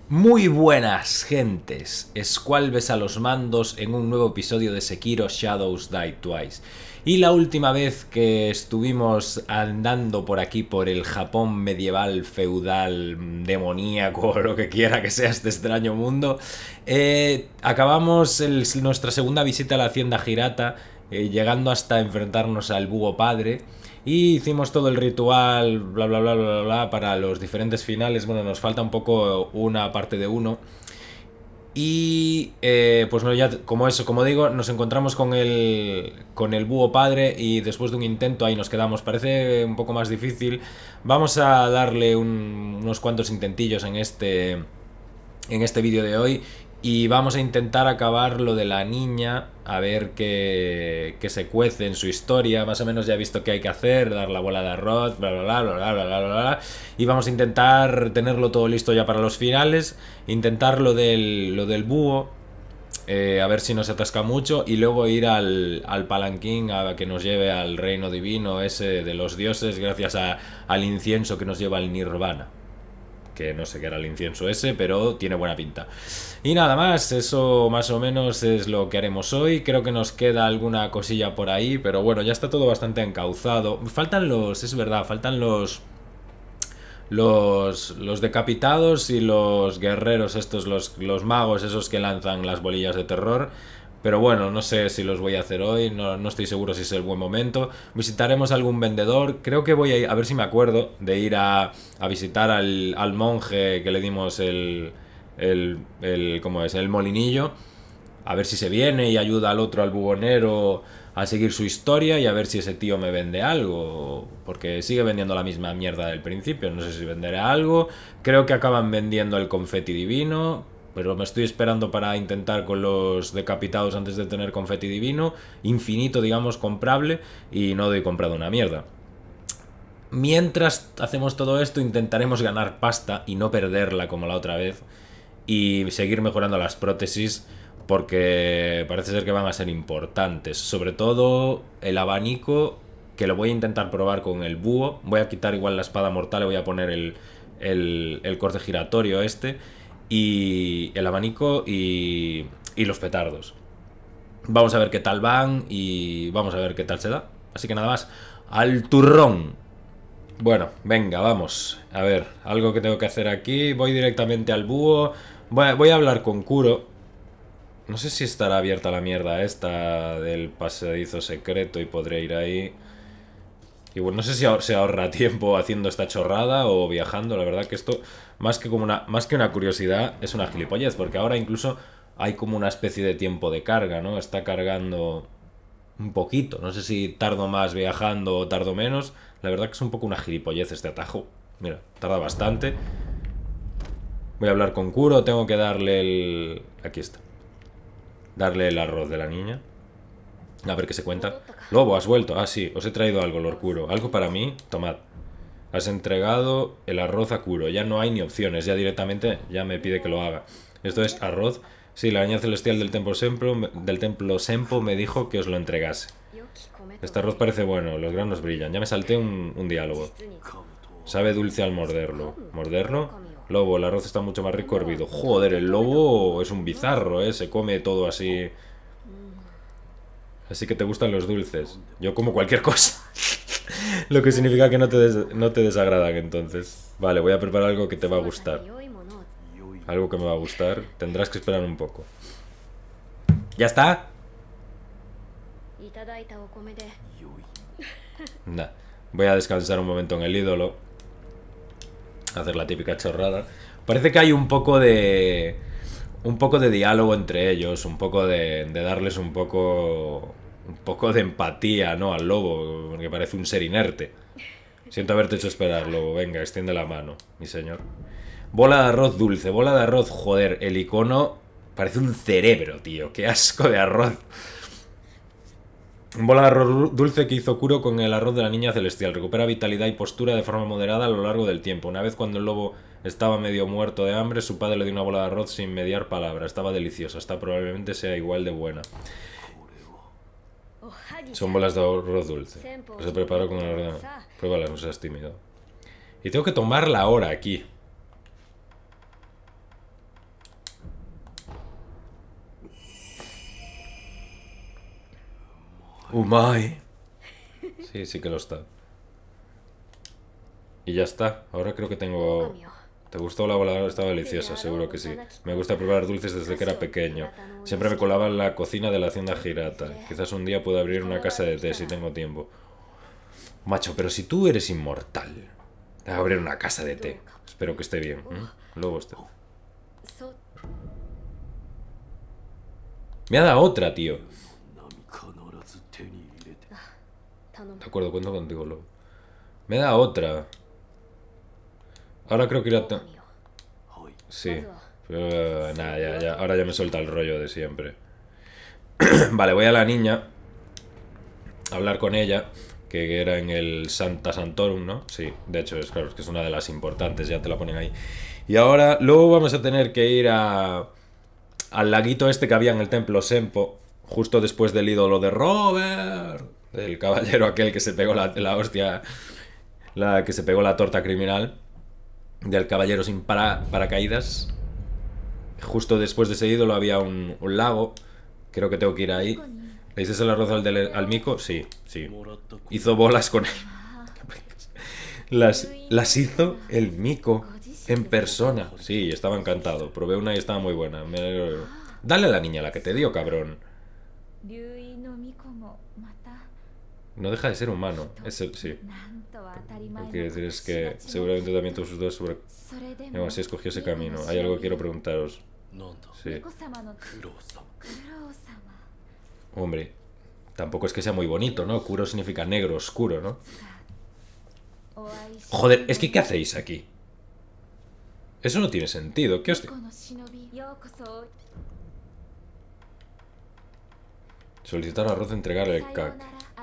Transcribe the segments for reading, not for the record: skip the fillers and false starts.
Muy buenas gentes, Squall ves a los mandos en un nuevo episodio de Sekiro Shadows Die Twice. Y la última vez que estuvimos andando por aquí, por el Japón medieval, feudal, demoníaco, o lo que quiera que sea este extraño mundo, acabamos nuestra segunda visita a la hacienda Hirata, llegando hasta enfrentarnos al búho padre. Y hicimos todo el ritual, bla bla bla bla bla, para los diferentes finales. Bueno, nos falta un poco una parte de uno. Y pues no, ya como digo, nos encontramos con el búho padre y después de un intento ahí nos quedamos. Parece un poco más difícil. Vamos a darle unos cuantos intentillos en este vídeo de hoy. Y vamos a intentar acabar lo de la niña, a ver qué se cuece en su historia. Más o menos ya he visto qué hay que hacer, dar la bola de arroz, bla bla bla bla bla bla bla bla. Y vamos a intentar tenerlo todo listo ya para los finales. Intentar lo del búho, a ver si no se atasca mucho. Y luego ir al palanquín a que nos lleve al reino divino ese de los dioses, gracias al incienso que nos lleva al nirvana. Que no sé qué era el incienso ese, pero tiene buena pinta. Y nada más, eso más o menos es lo que haremos hoy. Creo que nos queda alguna cosilla por ahí, pero bueno, ya está todo bastante encauzado. Faltan es verdad, faltan los decapitados y los guerreros estos, los magos esos que lanzan las bolillas de terror. Pero bueno, no sé si los voy a hacer hoy, no estoy seguro si es el buen momento. Visitaremos algún vendedor. Creo que voy a ver si me acuerdo de ir a visitar al monje que le dimos ¿cómo es? El molinillo. A ver si se viene y ayuda al otro, al bubonero, a seguir su historia y a ver si ese tío me vende algo. Porque sigue vendiendo la misma mierda del principio. No sé si venderá algo. Creo que acaban vendiendo el confeti divino, pero me estoy esperando para intentar con los decapitados antes de tener confeti divino, infinito, digamos, comprable, y no doy comprado una mierda. Mientras hacemos todo esto, intentaremos ganar pasta y no perderla como la otra vez, y seguir mejorando las prótesis, porque parece ser que van a ser importantes. Sobre todo el abanico, que lo voy a intentar probar con el búho. Voy a quitar igual la espada mortal, le voy a poner el corte giratorio este, y el abanico y los petardos. Vamos a ver qué tal van y vamos a ver qué tal se da. Así que nada más, al turrón. Bueno, venga, vamos. A ver, algo que tengo que hacer aquí. Voy directamente al búho. Voy a hablar con Kuro. No sé si estará abierta la mierda esta del pasadizo secreto y podré ir ahí. Y bueno, no sé si se ahorra tiempo haciendo esta chorrada o viajando. La verdad que esto, más que una curiosidad, es una gilipollez. Porque ahora incluso hay como una especie de tiempo de carga, ¿no? Está cargando un poquito. No sé si tardo más viajando o tardo menos. La verdad que es un poco una gilipollez este atajo. Mira, tarda bastante. Voy a hablar con Kuro. Tengo que darle aquí está. Darle el arroz de la niña. A ver qué se cuenta. Lobo, has vuelto. Ah, sí, os he traído algo, Lord Kuro. Algo para mí. Tomad. Has entregado el arroz a Kuro. Ya no hay ni opciones. Ya directamente ya me pide que lo haga. Esto es arroz. Sí, la niña celestial del templo Sempo me dijo que os lo entregase. Este arroz parece bueno. Los granos brillan. Ya me salté un diálogo. Sabe dulce al morderlo. ¿Morderlo? Lobo, el arroz está mucho más rico hervido. Joder, el lobo es un bizarro, ¿eh? Se come todo así. Así que te gustan los dulces. Yo como cualquier cosa. Lo que significa que no te desagradan entonces. Vale, voy a preparar algo que te va a gustar. Algo que me va a gustar. Tendrás que esperar un poco. ¿Ya está? Nah. Voy a descansar un momento en el ídolo. Hacer la típica chorrada. Parece que hay un poco de diálogo entre ellos, un poco de darles un poco de empatía, ¿no? Al lobo, porque parece un ser inerte. Siento haberte hecho esperar, lobo. Venga, extiende la mano, mi señor. Bola de arroz dulce, bola de arroz, joder, el icono parece un cerebro, tío. Qué asco de arroz. Bola de arroz dulce que hizo Kuro con el arroz de la niña celestial. Recupera vitalidad y postura de forma moderada a lo largo del tiempo. Una vez cuando el lobo estaba medio muerto de hambre, su padre le dio una bola de arroz sin mediar palabra. Estaba deliciosa. Esta probablemente sea igual de buena. Son bolas de arroz dulce. Se preparó con el arroz. Pruébalas, no seas tímido. Y tengo que tomarla ahora aquí. Umai. Sí, sí que lo está. Y ya está. Ahora creo que tengo... ¿Te gustó la voladora? Estaba deliciosa, seguro que sí. Me gusta preparar dulces desde que era pequeño. Siempre me colaba en la cocina de la hacienda Hirata. Quizás un día pueda abrir una casa de té si tengo tiempo. Macho, pero si tú eres inmortal, te voy a abrir una casa de té. Espero que esté bien. Luego esté. Me ha dado otra, tío. De acuerdo, cuento contigo, luego. Me da otra. Ahora creo que irá... Sí. Pero, nada, ya. Ahora ya me suelta el rollo de siempre. Vale, voy a la niña. A hablar con ella. Que era en el Santa Santorum, ¿no? Sí, de hecho, claro, es que es una de las importantes. Ya te la ponen ahí. Y ahora, luego vamos a tener que ir al laguito este que había en el templo Sempo. Justo después del ídolo de Robert. Del caballero aquel que se pegó la hostia. La que se pegó la torta criminal. Del caballero sin paracaídas. Justo después de ese ídolo había un lago. Creo que tengo que ir ahí. ¿Le dices el arroz al mico? Sí, sí. Hizo bolas con él. Las hizo el mico en persona. Sí, estaba encantado. Probé una y estaba muy buena. Dale a la niña la que te dio, cabrón. No deja de ser humano. Es el... sí. Lo que quiero decir es que seguramente también todos sus dos sobre... así escogió ese camino. Hay algo que quiero preguntaros. Sí. Hombre, tampoco es que sea muy bonito, ¿no? Kuro significa negro, oscuro, ¿no? Joder, es que ¿qué hacéis aquí? Eso no tiene sentido. ¿Qué os... Solicitar arroz, entregarle el cac.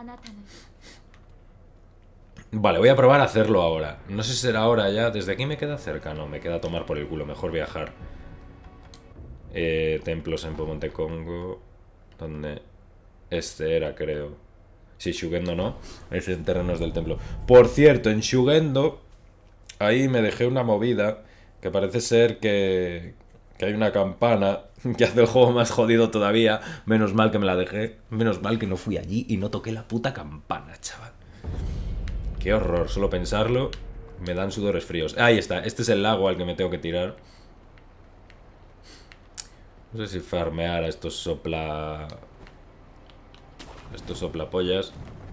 Vale, voy a probar a hacerlo ahora. No sé si será ahora ya. ¿Desde aquí me queda cerca? No, me queda tomar por el culo. Mejor viajar. Templos en Monte Congo. ¿Dónde? Este era, creo. Sí, Shugendo no. Es en terrenos del templo. Por cierto, en Shugendo, ahí me dejé una movida. Que parece ser que hay una campana que hace el juego más jodido todavía. Menos mal que me la dejé. Menos mal que no fui allí y no toqué la puta campana, chaval. Qué horror, solo pensarlo me dan sudores fríos. Ahí está, este es el lago al que me tengo que tirar. No sé si farmear a estos sopla... estos soplapollas.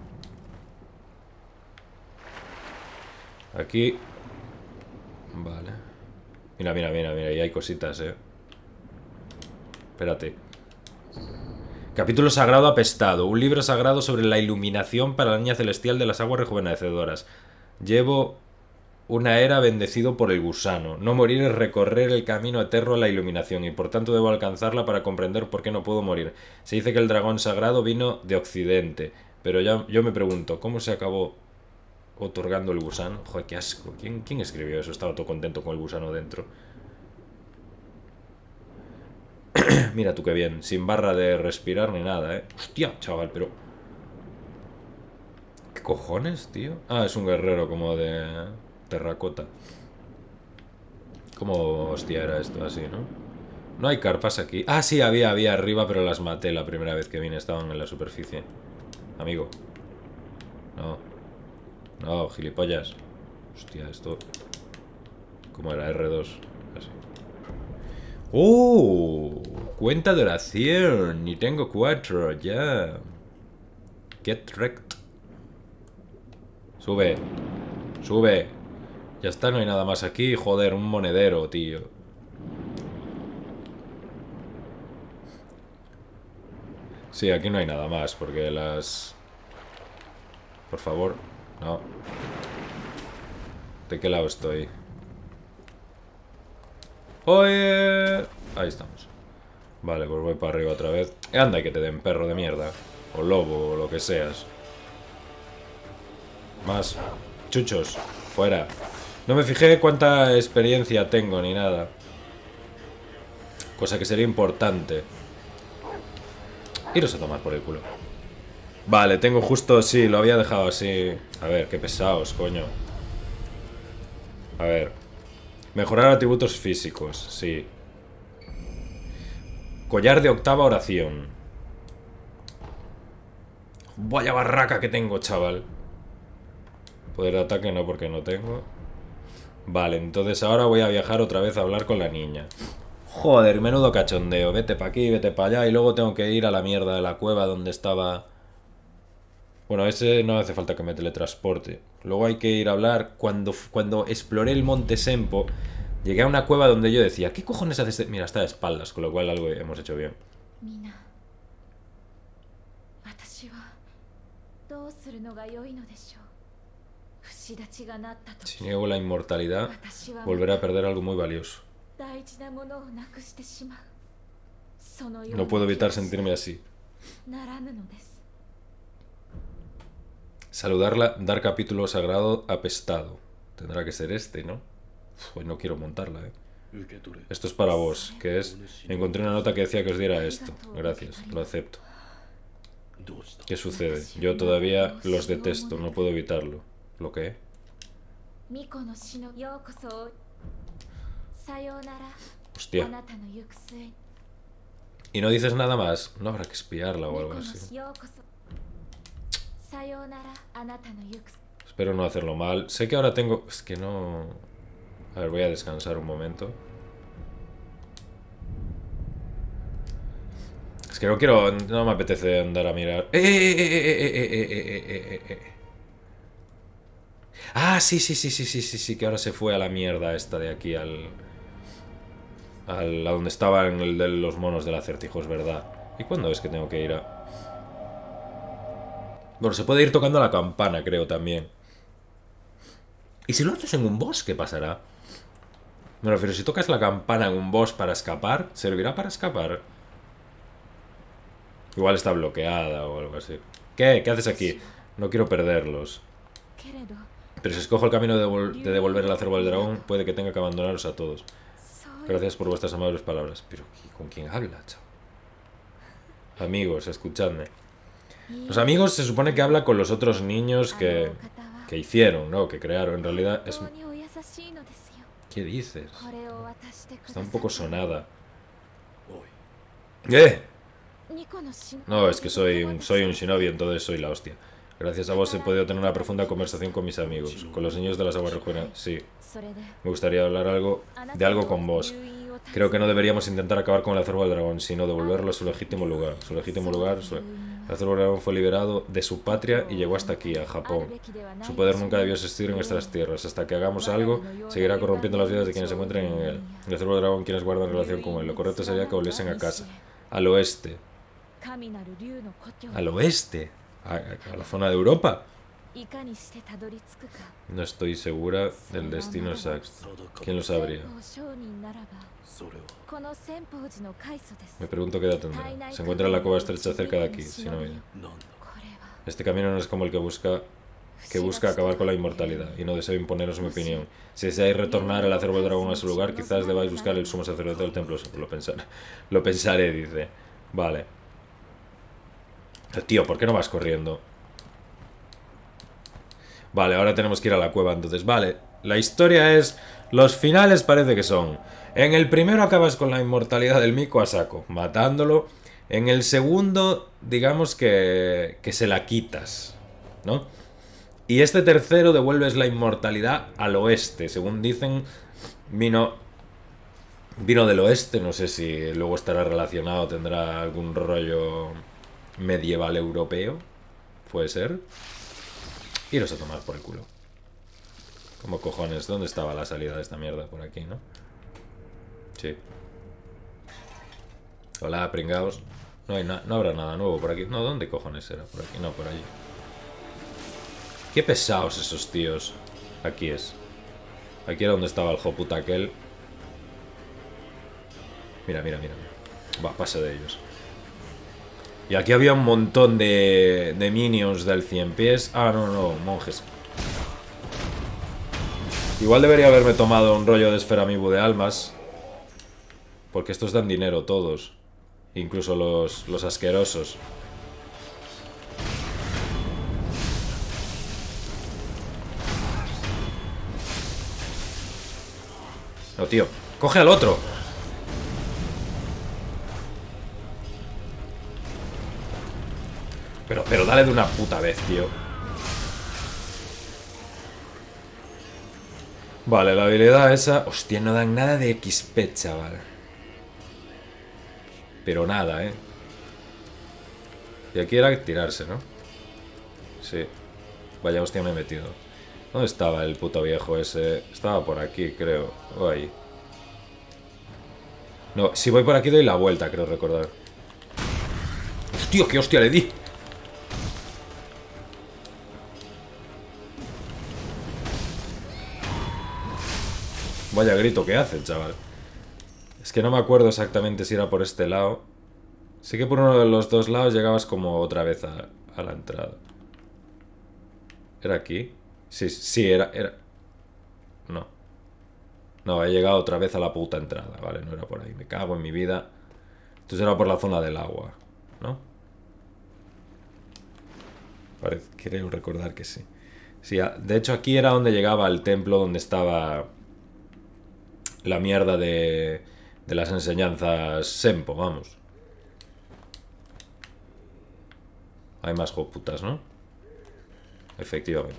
Aquí. Vale. Mira, mira, mira, mira, ahí hay cositas, Espérate. Capítulo sagrado apestado. Un libro sagrado sobre la iluminación para la niña celestial de las aguas rejuvenecedoras. Llevo una era bendecido por el gusano. No morir es recorrer el camino eterno a la iluminación y por tanto debo alcanzarla para comprender por qué no puedo morir. Se dice que el dragón sagrado vino de Occidente, pero ya yo me pregunto, ¿cómo se acabó otorgando el gusano? Joder, qué asco. ¿Quién escribió eso? Estaba todo contento con el gusano dentro. Mira tú qué bien, sin barra de respirar ni nada, Hostia, chaval, pero... ¿Qué cojones, tío? Ah, es un guerrero como de... terracota. ¿Cómo hostia era esto así, no? No hay carpas aquí. Ah, sí, había arriba, pero las maté la primera vez que vine. Estaban en la superficie. Amigo. No. No, gilipollas. Hostia, esto... ¿Cómo era? R2. Así. ¡Oh! Cuenta de oración. Y tengo 4, ya. Get wrecked. Sube. Sube. Ya está, no hay nada más aquí. Joder, un monedero, tío. Sí, aquí no hay nada más, porque las... Por favor. No. ¿De qué lado estoy? ¡Oye! Ahí estamos. Vale, pues voy para arriba otra vez. Anda, que te den perro de mierda. O lobo, o lo que seas. Más. Chuchos. Fuera. No me fijé cuánta experiencia tengo ni nada. Cosa que sería importante. Iros a tomar por el culo. Vale, tengo justo... Sí, lo había dejado así. A ver, qué pesados, coño. A ver. Mejorar atributos físicos, sí. Collar de octava oración. Vaya barraca que tengo, chaval. Poder de ataque no, porque no tengo. Vale, entonces ahora voy a viajar otra vez a hablar con la niña. Joder, menudo cachondeo. Vete para aquí, vete para allá. Y luego tengo que ir a la mierda de la cueva donde estaba... Bueno, ese no hace falta que me teletransporte. Luego hay que ir a hablar. Cuando exploré el monte Sempo, llegué a una cueva donde yo decía, ¿qué cojones haces? Mira, está de espaldas, con lo cual algo hemos hecho bien. Si niego la inmortalidad, volveré a perder algo muy valioso. No puedo evitar sentirme así. Saludarla, dar capítulo sagrado apestado. Tendrá que ser este, ¿no? Pues no quiero montarla, ¿eh? Esto es para vos, que es... Encontré una nota que decía que os diera esto. Gracias, lo acepto. ¿Qué sucede? Yo todavía los detesto, no puedo evitarlo. ¿Lo qué? Hostia. ¿Y no dices nada más? No habrá que espiarla o algo así. Espero no hacerlo mal. Sé que ahora tengo... Es que no... A ver, voy a descansar un momento. Es que no quiero... No me apetece andar a mirar... Ah, sí, que ahora se fue a la mierda esta de aquí a donde estaba en el de los monos del acertijo, es verdad. ¿Y cuándo es que tengo que ir a...? Bueno, se puede ir tocando la campana, creo, también. ¿Y si lo haces en un boss, qué pasará? Me refiero, si tocas la campana en un boss para escapar, ¿servirá para escapar? Igual está bloqueada o algo así. ¿Qué? ¿Qué haces aquí? No quiero perderlos. Pero si escojo el camino de devolver el acervo del dragón, puede que tenga que abandonaros a todos. Gracias por vuestras amables palabras. Pero, ¿con quién habla, chavo? Amigos, escuchadme. Los amigos se supone que habla con los otros niños que hicieron, ¿no? Que crearon. En realidad es... ¿Qué dices? Está un poco sonada. No, es que soy un shinobi, entonces soy la hostia. Gracias a vos he podido tener una profunda conversación con mis amigos. Con los niños de las aguas rejuenas, sí. Me gustaría hablar de algo con vos. Creo que no deberíamos intentar acabar con el acervo del dragón, sino devolverlo a su legítimo lugar. Su legítimo lugar... El acervo del dragón fue liberado de su patria y llegó hasta aquí, a Japón. Su poder nunca debió existir en estas tierras. Hasta que hagamos algo, seguirá corrompiendo las vidas de quienes se encuentren en él. El acervo del dragón, quienes guardan relación con él. Lo correcto sería que volviesen a casa. Al oeste. Al oeste. A la zona de Europa. No estoy segura del destino exacto. ¿Quién lo sabría? Me pregunto qué edad tendrá. Se encuentra en la cueva estrecha cerca de aquí, si no viene. Este camino no es como el que busca acabar con la inmortalidad, y no deseo imponeros mi opinión. Si deseáis retornar el acervo del dragón a su lugar, quizás debáis buscar el sumo sacerdote del templo. Lo pensaré, dice. Vale. Tío, ¿por qué no vas corriendo? Vale, ahora tenemos que ir a la cueva, entonces. Vale, la historia es... Los finales parece que son... En el primero acabas con la inmortalidad del Miko a saco, matándolo. En el segundo, digamos que se la quitas, ¿no? Y este tercero devuelves la inmortalidad al oeste. Según dicen, vino del oeste. No sé si luego estará relacionado, tendrá algún rollo medieval europeo. Puede ser. Iros a tomar por el culo. ¿Cómo cojones? ¿Dónde estaba la salida de esta mierda? Por aquí, ¿no? Sí. Hola, pringaos. No habrá nada nuevo por aquí. No, ¿dónde cojones era? Por aquí, no, por allí. Qué pesados esos tíos. Aquí es. Aquí era donde estaba el joputa aquel. Mira. Va, pasa de ellos. Y aquí había un montón de minions del 100 pies. Ah, no, monjes. Igual debería haberme tomado un rollo de esfera amiibo de almas. Porque estos dan dinero todos. Incluso los asquerosos. No, tío. ¡Coge al otro! Pero dale de una puta vez, tío. Vale, la habilidad esa... Hostia, no dan nada de XP, chaval. Pero nada, ¿eh? Y aquí era tirarse, ¿no? Sí. Vaya hostia me he metido. ¿Dónde estaba el puto viejo ese? Estaba por aquí, creo. O ahí. No, si voy por aquí doy la vuelta, creo recordar. ¡Hostia, qué hostia le di! Vaya grito que hace, chaval. Es que no me acuerdo exactamente si era por este lado. Sí que por uno de los dos lados llegabas como otra vez a la entrada. ¿Era aquí? Sí, sí, era... No. No, he llegado otra vez a la puta entrada, vale, no era por ahí. Me cago en mi vida. Entonces era por la zona del agua, ¿no? Creo recordar que sí. Sí, de hecho aquí era donde llegaba el templo donde estaba la mierda de las enseñanzas Sempo, vamos. Hay más joputas, ¿no? Efectivamente.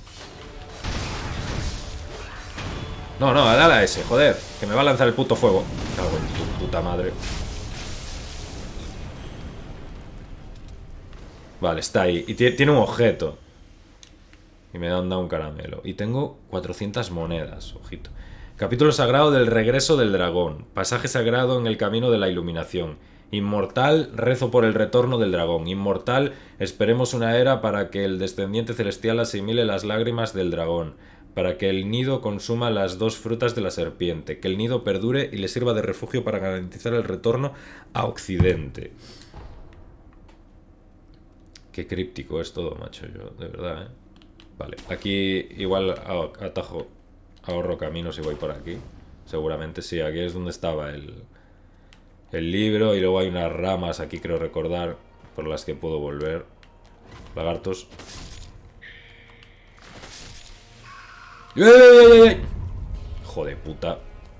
No, no, dale a ese, joder. Que me va a lanzar el puto fuego. Cago en tu puta madre. Vale, está ahí. Y tiene un objeto. Y me dan un caramelo. Y tengo 400 monedas, ojito. Capítulo sagrado del regreso del dragón. Pasaje sagrado en el camino de la iluminación. Inmortal, rezo por el retorno del dragón. Inmortal, esperemos una era para que el descendiente celestial asimile las lágrimas del dragón. Para que el nido consuma las dos frutas de la serpiente. Que el nido perdure y le sirva de refugio para garantizar el retorno a Occidente. Qué críptico es todo, macho, yo, de verdad, ¿eh? Vale, aquí igual atajo, ahorro caminos y voy por aquí. Seguramente sí, aquí es donde estaba el libro y luego hay unas ramas aquí, creo recordar, por las que puedo volver. Lagartos. ¡Ey, ey, ey, ey! Hijo de puta.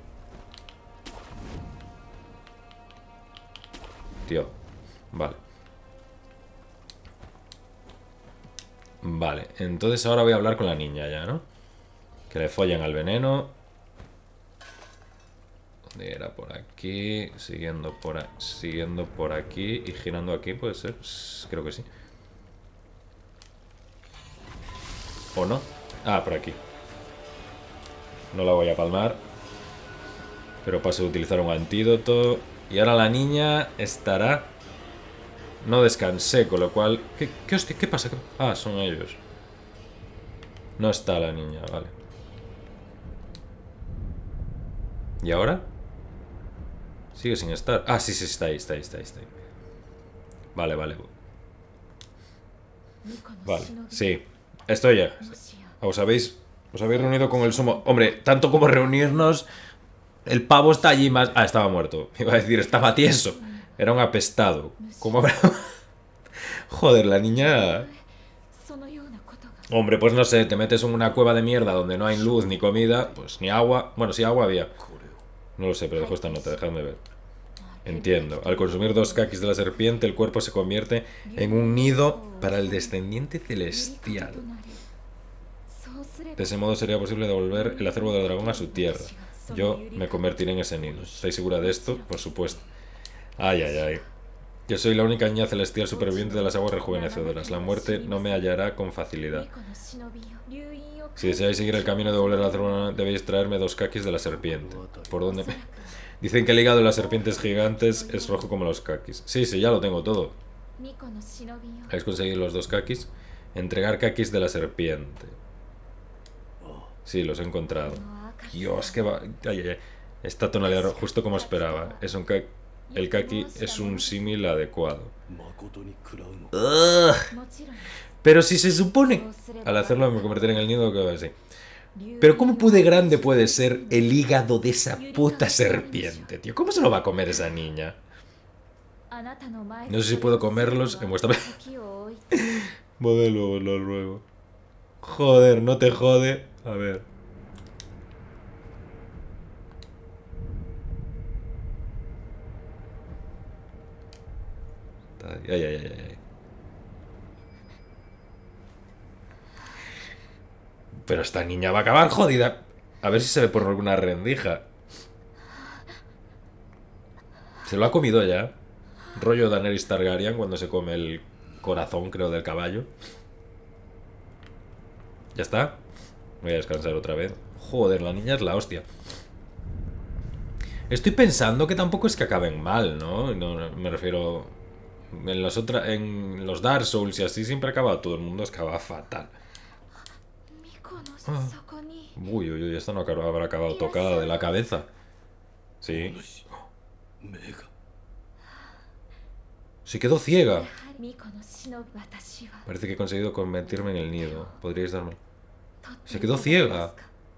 Tío, vale. Vale, entonces ahora voy a hablar con la niña ya, ¿no? Que le follen al veneno. ¿Dónde era? Por aquí. Siguiendo por aquí. Y girando aquí, ¿puede ser? Creo que sí. ¿O no? Ah, por aquí. No la voy a palmar. Pero paso a utilizar un antídoto. Y ahora la niña estará... No descansé, con lo cual... ¿Qué hostia? ¿Qué pasa? Ah, son ellos. No está la niña, vale. ¿Y ahora? Sigue sin estar. Ah, sí, sí, está ahí, está ahí, está ahí, está ahí. Vale, vale. Vale, sí. Estoy ya. ¿Os habéis reunido con el sumo? Hombre, tanto como reunirnos... El pavo está allí más... Ah, estaba muerto. Iba a decir, estaba tieso. Era un apestado. ¿Cómo habrá...? Joder, la niña... Hombre, pues no sé, te metes en una cueva de mierda donde no hay luz ni comida, pues ni agua. Bueno, sí, agua había. No lo sé, pero dejo esta nota, dejadme ver. Entiendo. Al consumir 2 kakis de la serpiente, el cuerpo se convierte en un nido para el descendiente celestial. De ese modo sería posible devolver el acervo del dragón a su tierra. Yo me convertiré en ese nido. ¿Estáis segura de esto? Por supuesto. Ay, ay, ay. Yo soy la única niña celestial superviviente de las aguas rejuvenecedoras. La muerte no me hallará con facilidad. Si deseáis seguir el camino de volver a la zona, debéis traerme 2 kakis de la serpiente. ¿Por dónde me...? Dicen que el hígado de las serpientes gigantes es rojo como los kakis. Sí, sí, ya lo tengo todo. ¿Habéis conseguido los 2 kakis? Entregar kakis de la serpiente. Sí, los he encontrado. Dios, qué va... Ay, ay, ay. Esta tonalidad, justo como esperaba. Es un kaki... El kaki es un símil adecuado. Ugh. Pero si se supone... Al hacerlo me convertiré en el nido que va así. Pero ¿cómo grande puede ser el hígado de esa puta serpiente, tío? ¿Cómo se lo va a comer esa niña? No sé si puedo comerlos en vuestra... Modelo, lo ruego. Joder, no te jode. A ver. Ay, ay, ay, ay. Pero esta niña va a acabar jodida. A ver si se ve por alguna rendija. Se lo ha comido ya. Rollo Daenerys Targaryen cuando se come el corazón, creo, del caballo. ¿Ya está? Voy a descansar otra vez. Joder, la niña es la hostia. Estoy pensando que tampoco es que acaben mal, ¿no? No, me refiero... En los Dark Souls y así siempre acaba todo el mundo acaba fatal. Ah. Uy, uy, uy, esta no habrá acabado tocada de la cabeza. Sí. Se quedó ciega. Parece que he conseguido convertirme en el nido. Podríais darme... Se quedó ciega.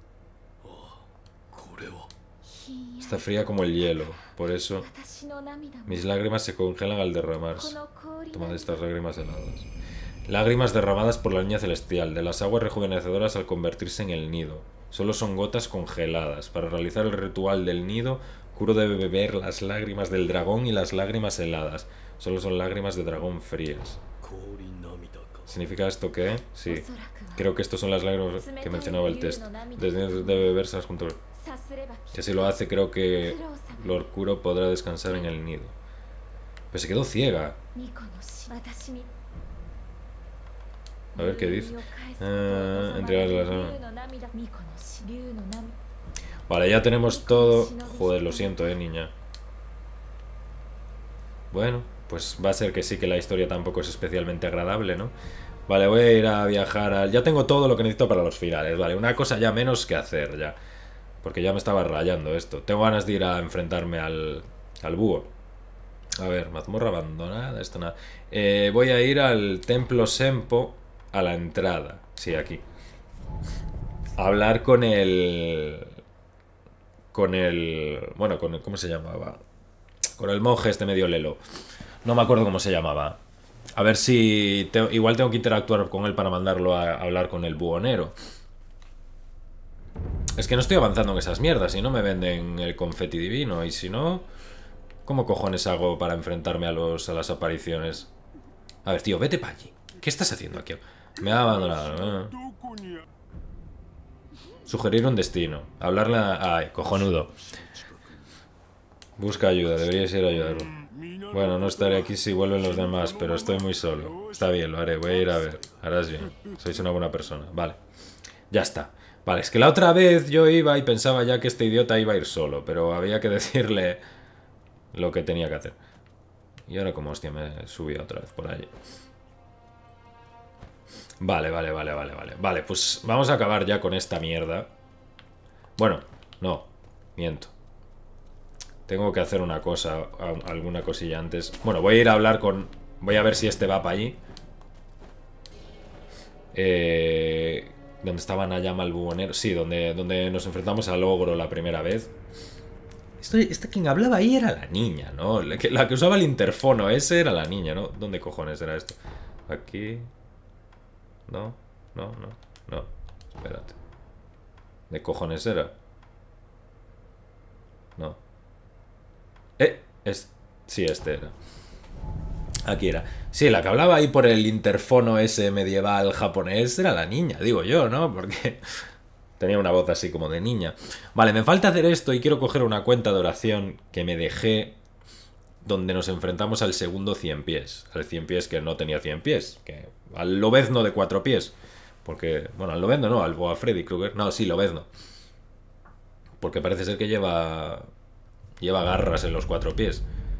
Está fría como el hielo. Por eso mis lágrimas se congelan al derramarse. Tomad estas lágrimas heladas. Lágrimas derramadas por la niña celestial, de las aguas rejuvenecedoras al convertirse en el nido. Solo son gotas congeladas. Para realizar el ritual del nido, Kuro debe beber las lágrimas del dragón y las lágrimas heladas. Solo son lágrimas de dragón frías. ¿Significa esto qué? Sí. Creo que estos son las lágrimas que mencionaba el texto. Debe bebérselas junto. Que si lo hace, creo que Lord Kuro podrá descansar en el nido. Pero se quedó ciega. A ver qué dice. Vale, ya tenemos todo. Joder, lo siento, niña. Bueno, pues va a ser que sí, que la historia tampoco es especialmente agradable, ¿no? Vale, voy a ir a viajar al... Ya tengo todo lo que necesito para los finales, vale. Una cosa ya menos que hacer, ya. Porque ya me estaba rayando esto. Tengo ganas de ir a enfrentarme al búho. A ver, mazmorra abandonada, esto nada. Voy a ir al templo Senpo a la entrada. Sí, aquí. A hablar con el... Bueno, ¿cómo se llamaba? Con el monje este medio lelo. No me acuerdo cómo se llamaba. A ver si... igual tengo que interactuar con él para mandarlo a hablar con el buhonero. Es que no estoy avanzando en esas mierdas y no me venden el confeti divino. Y si no... ¿Cómo cojones hago para enfrentarme a las apariciones? A ver, tío, vete para allí. ¿Qué estás haciendo aquí? Me ha abandonado. Sugerir un destino. Hablarle a... Ay, cojonudo. Busca ayuda, deberíais ir a ayudarlo. Bueno, no estaré aquí si vuelven los demás, pero estoy muy solo. Está bien, lo haré, voy a ir a ver. Harás bien. Sois una buena persona. Vale. Ya está. Vale, es que la otra vez yo iba y pensaba ya que este idiota iba a ir solo, pero había que decirle lo que tenía que hacer. Y ahora como hostia me subí otra vez por allí. Vale. Vale, pues vamos a acabar ya con esta mierda. Bueno, no, miento. Tengo que hacer una cosa, alguna cosilla antes. Bueno, voy a ir a hablar con... Voy a ver si este va para allí. ¿Dónde estaba Nayama el bubonero? Sí, donde nos enfrentamos al ogro la primera vez. Esta quien hablaba ahí era la niña, ¿no? La que usaba el interfono, ese era la niña, ¿no? ¿Dónde cojones era esto? Aquí... No. Espérate. ¿De cojones era? No. Sí, este era. Aquí era. Sí, la que hablaba ahí por el interfono ese medieval japonés era la niña, digo yo, ¿no? Porque tenía una voz así como de niña. Vale, me falta hacer esto y quiero coger una cuenta de oración que me dejé donde nos enfrentamos al segundo 100 pies. Al 100 pies que no tenía 100 pies. Al lobezno de 4 pies. Porque, bueno, al lobezno no, al boa Freddy Krueger. No, sí, lobezno. Porque parece ser que lleva garras en los 4 pies.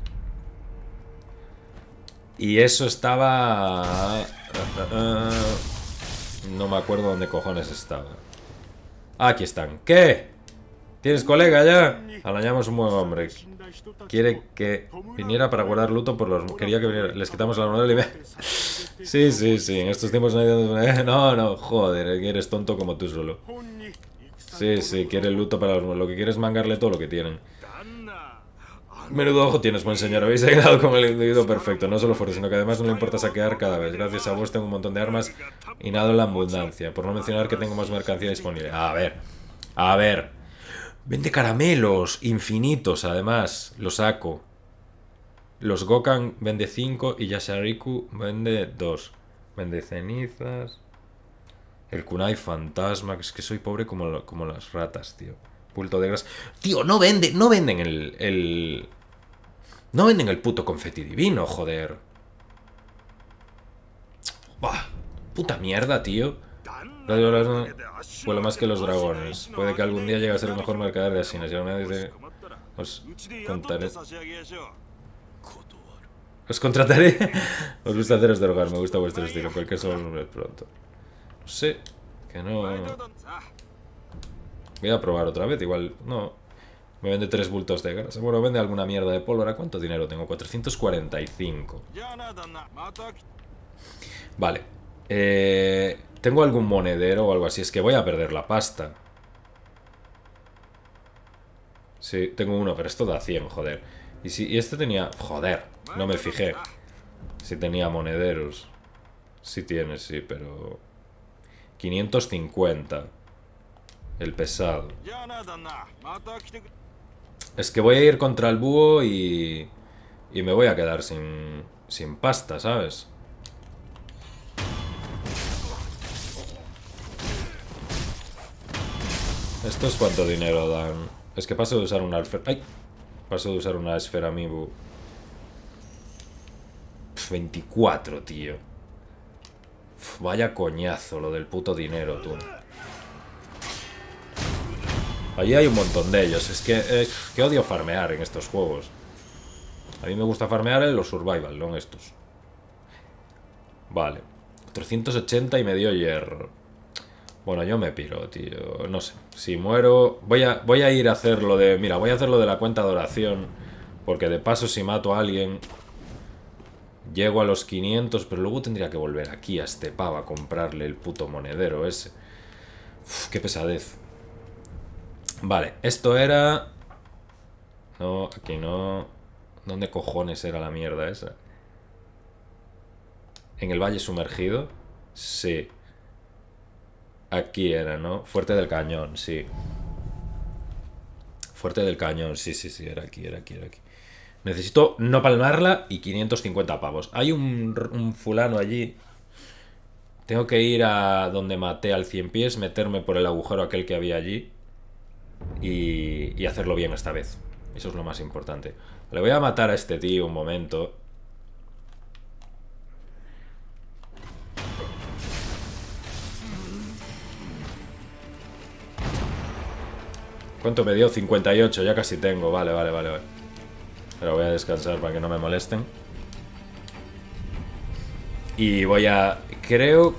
Y eso estaba... No me acuerdo dónde cojones estaba. Aquí están. ¿Qué? ¿Tienes colega ya? Alañamos un buen hombre. Quiere que viniera para guardar luto por los... Quería que viniera... Les quitamos la armadura y me... Sí. En estos tiempos no, joder, eres tonto como tú solo. Sí, quiere el luto para los... Lo que quiere es mangarle todo lo que tienen. Menudo ojo tienes, buen señor. Habéis quedado con el individuo perfecto. No solo fuerte, sino que además no le importa saquear cada vez. Gracias a vos tengo un montón de armas y nado en la abundancia. Por no mencionar que tengo más mercancía disponible. A ver. Vende caramelos infinitos, además. Los saco. Los Gokan vende 5 y Yashariku vende 2. Vende cenizas. El kunai fantasma, que es que soy pobre como las ratas, tío. Bulto de grasa. Tío, no venden, no venden no venden el puto confeti divino, joder. Bah, puta mierda, tío. Vuela más que los dragones. Puede que algún día llegue a ser el mejor mercader de Asinas. Y ahora me dice... Os contaré... Os contrataré. Os gusta haceros drogar, me gusta vuestro estilo. Cualquier solo pronto. No sé. Que no... Voy a probar otra vez, igual... No. Me vende 3 bultos de grasa. Bueno, vende alguna mierda de pólvora. ¿Cuánto dinero tengo? 445. Vale. ¿Tengo algún monedero o algo así? Es que voy a perder la pasta. Sí, tengo uno, pero esto da 100, joder. Y este tenía... Joder, no me fijé. Si tenía monederos. Sí tiene, sí, pero... 550. El pesado. Es que voy a ir contra el búho y me voy a quedar sin pasta, ¿sabes? ¿Esto es cuánto dinero dan? Es que paso de usar una esfera... ¡Ay! Paso de usar una esfera Amiibo. 24, tío. Vaya coñazo lo del puto dinero, tú. Allí hay un montón de ellos. Es que odio farmear en estos juegos. A mí me gusta farmear en los survival, no en estos. Vale. 480 y me dio hierro. Bueno, yo me piro, tío. No sé. Si muero... Voy a ir a hacer lo de... Mira, voy a hacer lo de la cuenta de oración. Porque de paso si mato a alguien... Llego a los 500, pero luego tendría que volver aquí a este pavo a comprarle el puto monedero ese. Uf, qué pesadez. Vale, esto era... No, aquí no... ¿Dónde cojones era la mierda esa? ¿En el valle sumergido? Sí. Aquí era, ¿no? Fuerte del Cañón, sí. Fuerte del Cañón, sí, era aquí. Necesito no palmarla y 550 pavos. Hay un fulano allí. Tengo que ir a donde maté al 100 pies, meterme por el agujero aquel que había allí y hacerlo bien esta vez. Eso es lo más importante. Le voy a matar a este tío un momento. ¿Cuánto me dio? 58, ya casi tengo. Vale. Pero voy a descansar para que no me molesten. Y voy a... Creo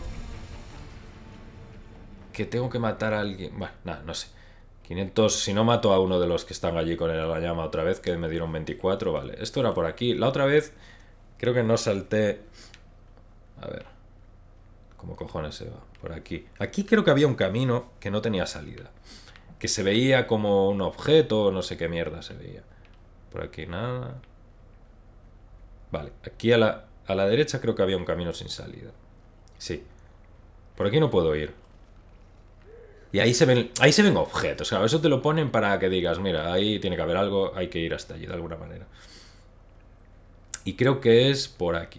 que tengo que matar a alguien... Bueno, nada, no sé. 500... Si no mato a uno de los que están allí con la llama otra vez, que me dieron 24, vale. Esto era por aquí. La otra vez creo que no salté... A ver. ¿Cómo cojones se va? Por aquí. Aquí creo que había un camino que no tenía salida. Que se veía como un objeto, no sé qué mierda se veía. Por aquí nada. Vale, aquí a la derecha creo que había un camino sin salida. Sí. Por aquí no puedo ir. Y ahí se ven objetos. Claro, eso te lo ponen para que digas, mira, ahí tiene que haber algo, hay que ir hasta allí de alguna manera. Y creo que es por aquí.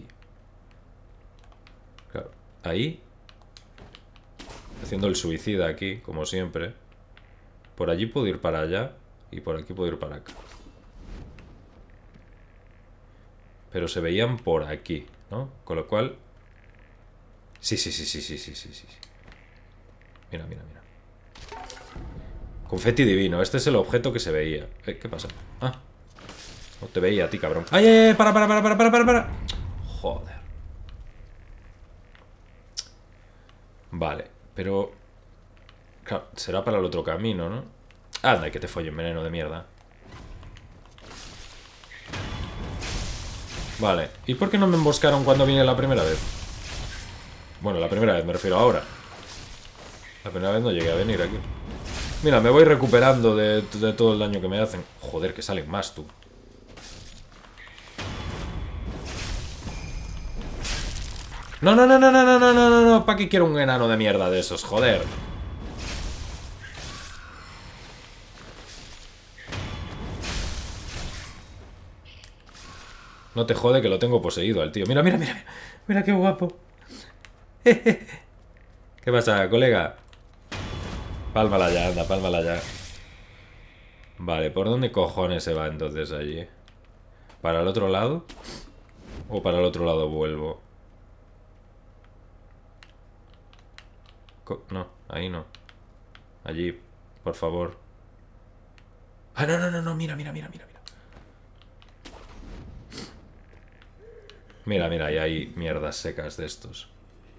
Claro, ahí. Haciendo el suicida aquí, como siempre. Por allí puedo ir para allá y por aquí puedo ir para acá. Pero se veían por aquí, ¿no? Con lo cual... Sí. Mira. Confeti divino. Este es el objeto que se veía. ¿Qué pasa? Ah. No te veía a ti, cabrón. ¡Ay! ¡Para! Joder. Vale, pero... Claro, será para el otro camino, ¿no? Anda, que te follen, veneno de mierda. Vale, ¿y por qué no me emboscaron cuando vine la primera vez? Bueno, la primera vez, me refiero ahora. La primera vez no llegué a venir aquí. Mira, me voy recuperando de todo el daño que me hacen. Joder, que salen más, tú. No. ¿Para qué quiero un enano de mierda de esos? Joder. No te jode que lo tengo poseído al tío. Mira qué guapo. Qué ¿Qué pasa, colega? Pálmala ya, anda, pálmala ya. Vale, ¿por dónde cojones se va entonces allí? ¿Para el otro lado? ¿O para el otro lado vuelvo? No, ahí no. Allí, por favor. Ah, no, no, no, no, mira, mira, mira, mira, mira. Mira, mira, y hay mierdas secas de estos.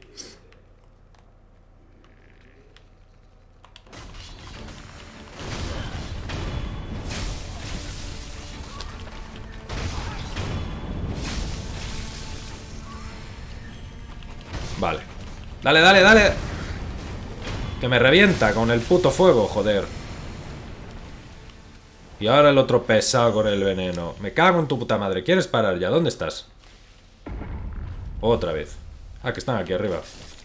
Vale. Dale, dale, dale. Que me revienta con el puto fuego, joder. Y ahora el otro pesado con el veneno. Me cago en tu puta madre. ¿Quieres parar ya? ¿Dónde estás? Otra vez. Ah, que están aquí arriba.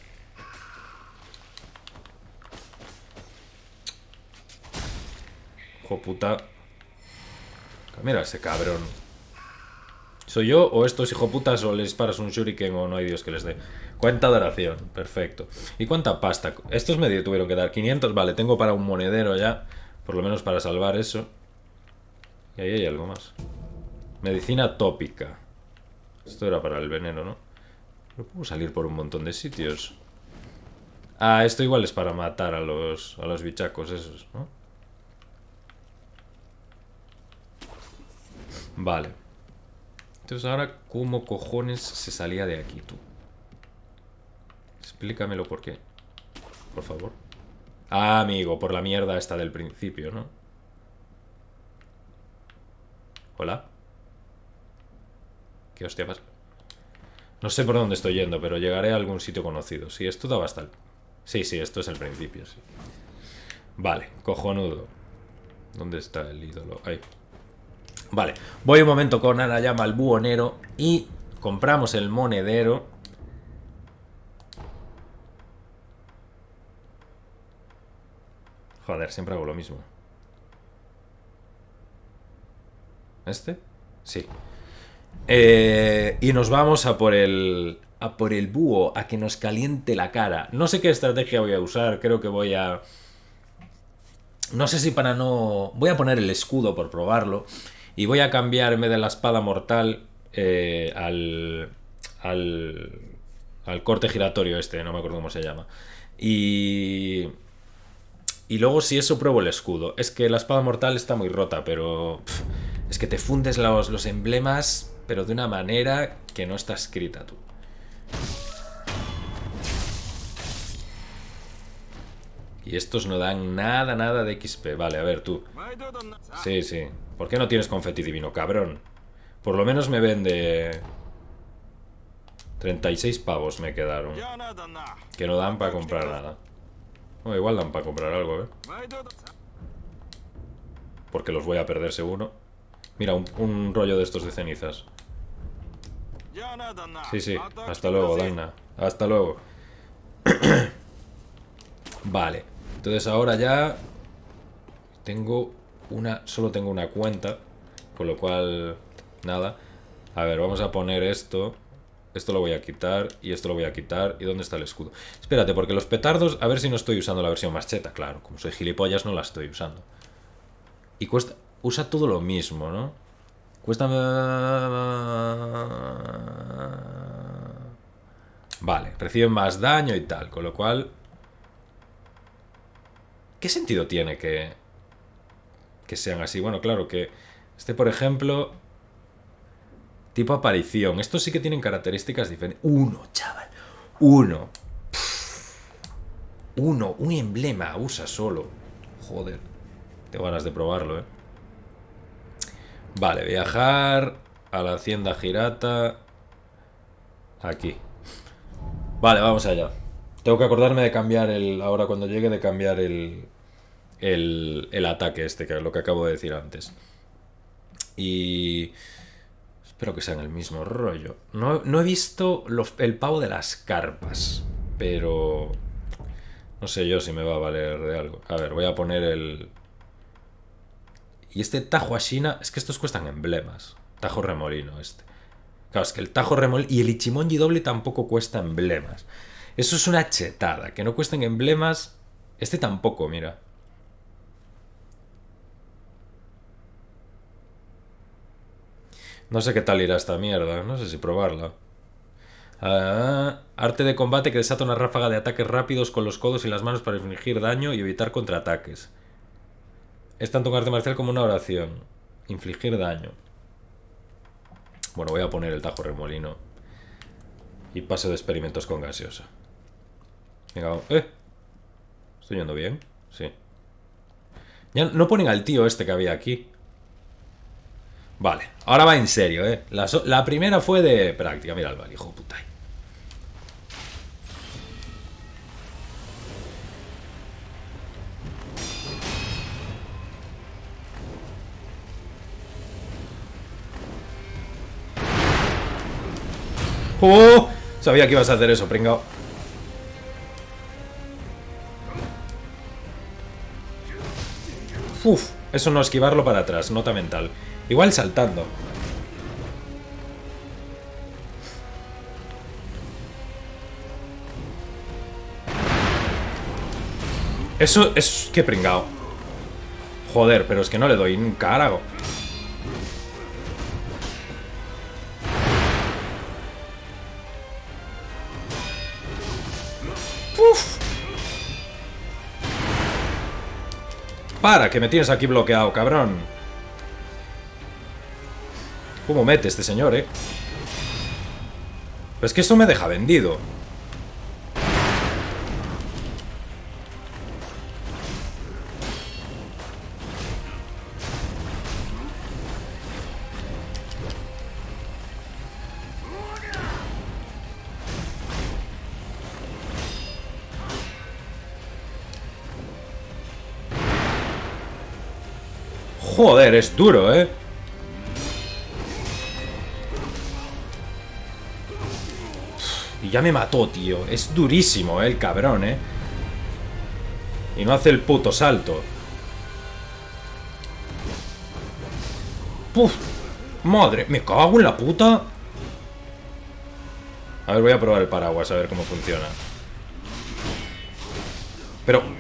Hijo puta. Mira ese cabrón. ¿Soy yo o estos hijoputas o les disparas un shuriken o no hay Dios que les dé? Cuenta de oración, perfecto. ¿Y cuánta pasta? Estos me tuvieron que dar 500, vale, tengo para un monedero ya. Por lo menos para salvar eso. Y ahí hay algo más. Medicina tópica. Esto era para el veneno, ¿no? Pero puedo salir por un montón de sitios. Ah, esto igual es para matar a los bichacos esos, ¿no? Vale. Entonces ahora, ¿cómo cojones se salía de aquí, tú? Explícamelo por qué. Por favor. Ah, amigo, por la mierda esta del principio, ¿no? ¿Hola? ¿Qué hostia pasa? No sé por dónde estoy yendo, pero llegaré a algún sitio conocido. Sí, esto daba hasta el... Sí, sí, esto es el principio, sí. Vale, cojonudo. ¿Dónde está el ídolo? Ahí. Vale, voy un momento con Anayama al buhonero y compramos el monedero. Joder, siempre hago lo mismo. ¿Este? Sí. Y nos vamos a por el búho, a que nos caliente la cara. No sé qué estrategia voy a usar, creo que voy a... No sé si para no... Voy a poner el escudo por probarlo. Y voy a cambiar en vez de la espada mortal al corte giratorio este, no me acuerdo cómo se llama. Y luego si eso pruebo el escudo. Es que la espada mortal está muy rota, pero... es que te fundes los emblemas, pero de una manera que no está escrita, tú. Y estos no dan nada, nada de XP. Vale, a ver, tú. Sí, sí. ¿Por qué no tienes confeti divino, cabrón? Por lo menos me vende... 36 pavos me quedaron. Que no dan para comprar nada. O igual dan para comprar algo, ¿eh? Porque los voy a perder seguro. Mira, un rollo de estos de cenizas. Sí, sí. Hasta luego, Daina. Hasta luego. Vale. Entonces ahora ya... Solo tengo una cuenta. Con lo cual... Nada. A ver, vamos a poner esto. Esto lo voy a quitar. Y esto lo voy a quitar. ¿Y dónde está el escudo? Espérate, porque los petardos... A ver si no estoy usando la versión más cheta. Claro, como soy gilipollas no la estoy usando. Y cuesta... Usa todo lo mismo, ¿no? Cuesta... Vale, reciben más daño y tal. Con lo cual... ¿Qué sentido tiene que sean así? Bueno, claro que... Este, por ejemplo... Tipo aparición. Estos sí que tienen características diferentes. Uno, chaval. Uno. Uno. Un emblema. Usa solo. Joder. Tengo ganas de probarlo, ¿eh? Vale, viajar a la hacienda Hirata. Aquí. Vale, vamos allá. Tengo que acordarme de cambiar ahora cuando llegue, de cambiar el ataque este, que es lo que acabo de decir antes. Y... Espero que sean el mismo rollo. No he visto el pavo de las carpas, pero... No sé yo si me va a valer de algo. A ver, voy a poner el... Y este Tajo Ashina... Es que estos cuestan emblemas. Tajo Remolino este. Claro, es que el Tajo Remolino... Y el Ichimonji doble tampoco cuesta emblemas. Eso es una chetada. Que no cuesten emblemas. Este tampoco, mira. No sé qué tal irá esta mierda. No sé si probarla. Arte de combate que desata una ráfaga de ataques rápidos con los codos y las manos para infligir daño y evitar contraataques. Es tanto un arte marcial como una oración. Infligir daño. Bueno, voy a poner el tajo remolino. Y paso de experimentos con gaseosa. Venga, ¿estoy yendo bien? Sí. Ya no ponen al tío este que había aquí. Vale, ahora va en serio, ¿eh? La primera fue de práctica. Mira el hijo de puta. ¡Oh! Sabía que ibas a hacer eso, pringao. Uf, eso no esquivarlo para atrás, nota mental. Igual saltando. Eso es... ¡Qué pringao! Joder, pero es que no le doy un carajo. ¡Uf! Para, que me tienes aquí bloqueado, cabrón. ¿Cómo mete este señor, eh? Pero es que eso me deja vendido. Joder, es duro, ¿eh? Y ya me mató, tío. Es durísimo, el cabrón, ¿eh? Y no hace el puto salto. ¡Puf! Madre, me cago en la puta. A ver, voy a probar el paraguas, a ver cómo funciona. Pero...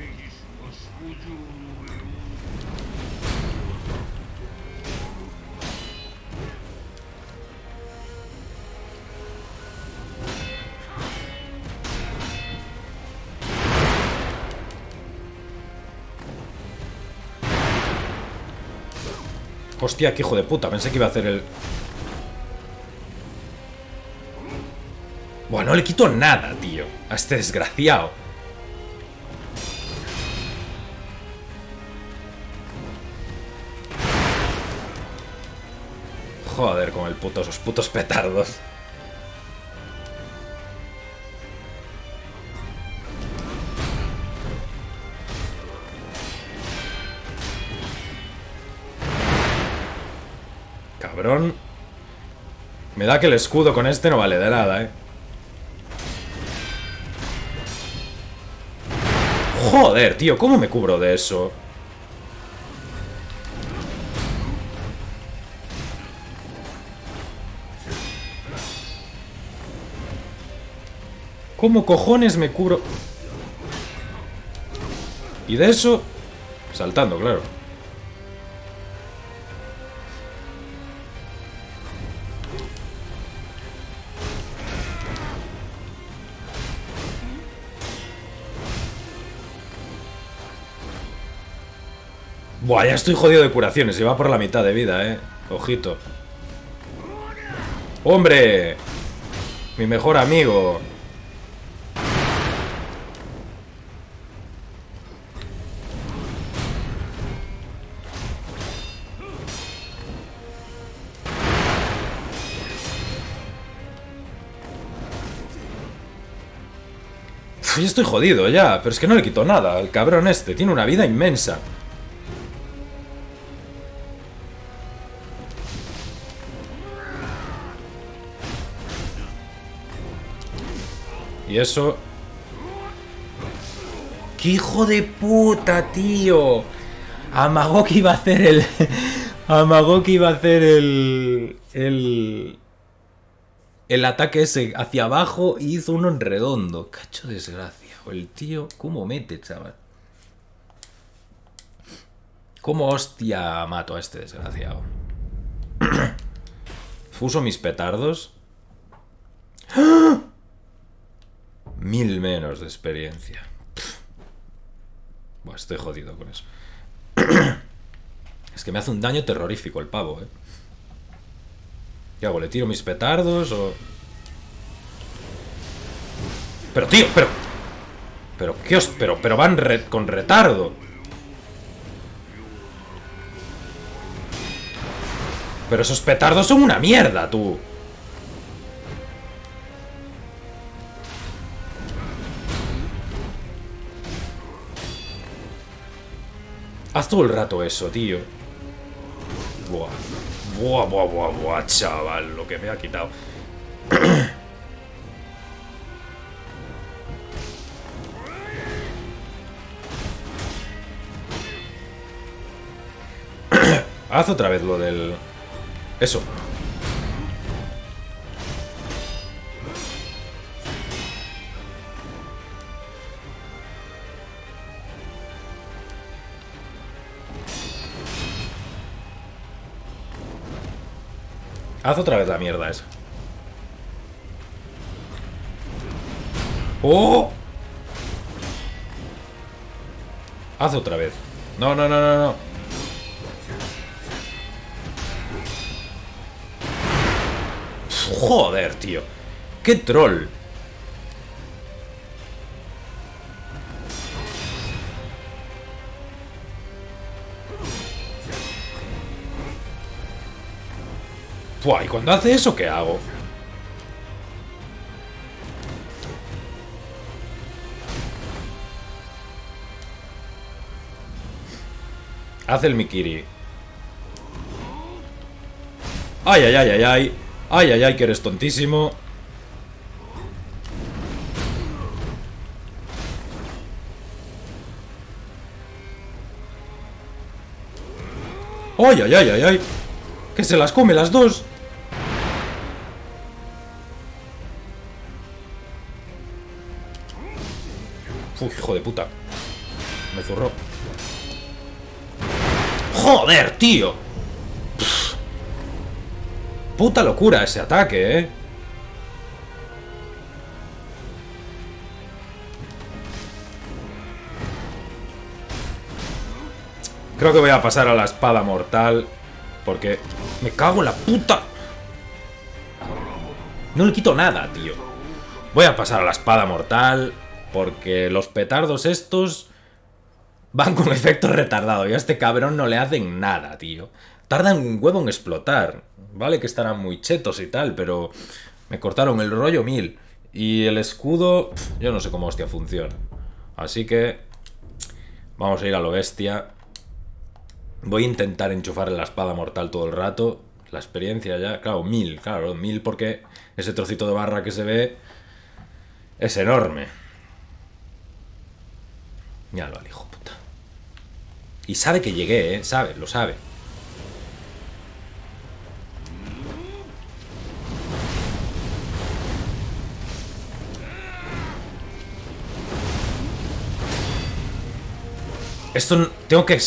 Hostia, qué hijo de puta. Pensé que iba a hacer el... Buah, no le quito nada, tío. A este desgraciado. Joder, con el puto, esos putos petardos. Cabrón. Me da que el escudo con este no vale de nada, eh. Joder, tío, ¿cómo me cubro de eso? ¿Cómo cojones me cubro? Y de eso... Saltando, claro. Buah, ya estoy jodido de curaciones. Y va por la mitad de vida, Ojito. ¡Hombre! Mi mejor amigo. Uf, ya estoy jodido ya. Pero es que no le quito nada. El cabrón este tiene una vida inmensa. Y eso... ¡Qué hijo de puta, tío! Amagó que iba a hacer el... Amagó que iba a hacer el el ataque ese hacia abajo y hizo uno en redondo. Cacho de desgracia. El tío, ¿cómo mete, chaval? ¿Cómo hostia mato a este desgraciado? Uso mis petardos. 1000 menos de experiencia. Buah, estoy jodido con eso. Es que me hace un daño terrorífico el pavo, ¿eh? ¿Qué hago? ¿Le tiro mis petardos o...? Pero, tío, pero... Pero, ¿qué os...? Pero van con retardo. Pero esos petardos son una mierda, tú. Haz todo el rato eso, tío. Buah. Buah, buah, buah, buah, chaval. Lo que me ha quitado. Haz otra vez lo del... Eso. Haz otra vez la mierda esa. ¡Oh! Haz otra vez. No, no, no, no, no. Joder, tío. ¡Qué troll! Buah, ¿y cuando hace eso qué hago? Haz el Mikiri. ¡Ay, ay, ay, ay, ay! ¡Ay, ay, ay, que eres tontísimo! ¡Ay, ay, ay, ay, ay! ¡Que se las come las dos! ¡Uy, hijo de puta! Me zurró. ¡Joder, tío! Pff. Puta locura ese ataque, ¿eh? Creo que voy a pasar a la espada mortal. Porque me cago en la puta. No le quito nada, tío. Voy a pasar a la espada mortal. Porque los petardos estos van con efecto retardado. Y a este cabrón no le hacen nada, tío. Tardan un huevo en explotar. Vale que estarán muy chetos y tal, pero me cortaron el rollo 1000. Y el escudo, yo no sé cómo hostia funciona. Así que vamos a ir a lo bestia. Voy a intentar enchufar la espada mortal todo el rato. La experiencia ya, claro, 1000. Claro, 1000 porque ese trocito de barra que se ve es enorme. Ya lo al hijo puta. Y sabe que llegué, sabe, lo sabe. Esto tengo que...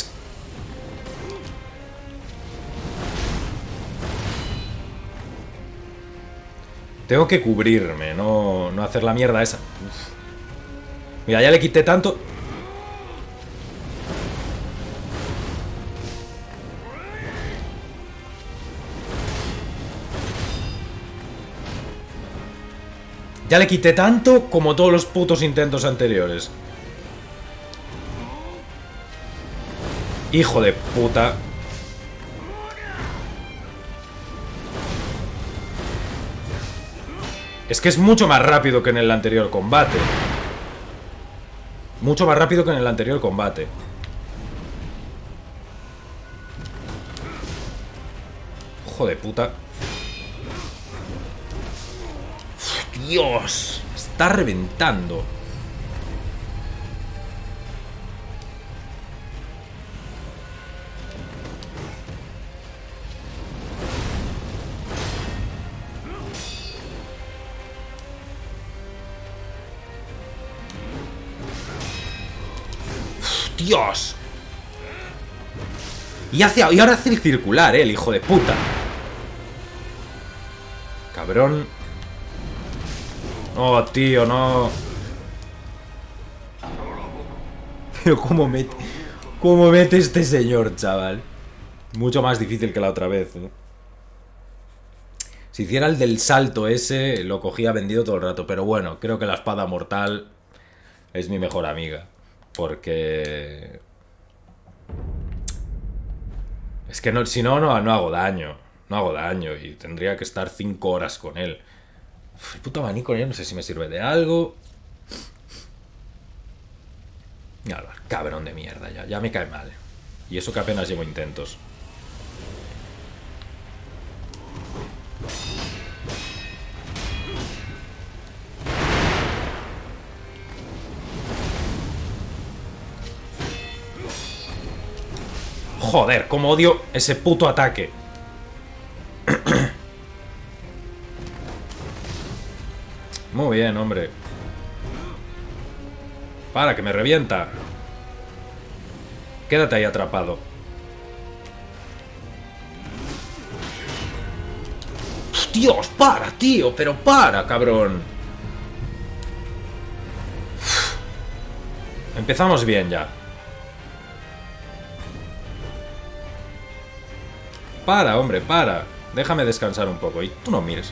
Tengo que cubrirme, no hacer la mierda esa. Uf. Mira, ya le quité tanto. Ya le quité tanto como todos los putos intentos anteriores. Hijo de puta. Es que es mucho más rápido que en el anterior combate. Mucho más rápido que en el anterior combate. Hijo de puta. Uf, Dios. Me está reventando. ¡Dios! Y ahora hace el circular, el hijo de puta. Cabrón. Oh, tío, no. Pero ¿cómo mete este señor, chaval? Mucho más difícil que la otra vez, ¿eh? Si hiciera el del salto ese, lo cogía vendido todo el rato. Pero bueno, creo que la espada mortal es mi mejor amiga. Porque... es que no, si no, no hago daño. No hago daño y tendría que estar 5 horas con él. Uf, el puto abanico, yo no sé si me sirve de algo. Cabrón de mierda, ya me cae mal. Y eso que apenas llevo intentos. Joder, cómo odio ese puto ataque. Muy bien, hombre. Para, que me revienta. Quédate ahí atrapado. Dios, para, tío, pero para, cabrón. Empezamos bien ya. Para, hombre, para. Déjame descansar un poco y tú no mires.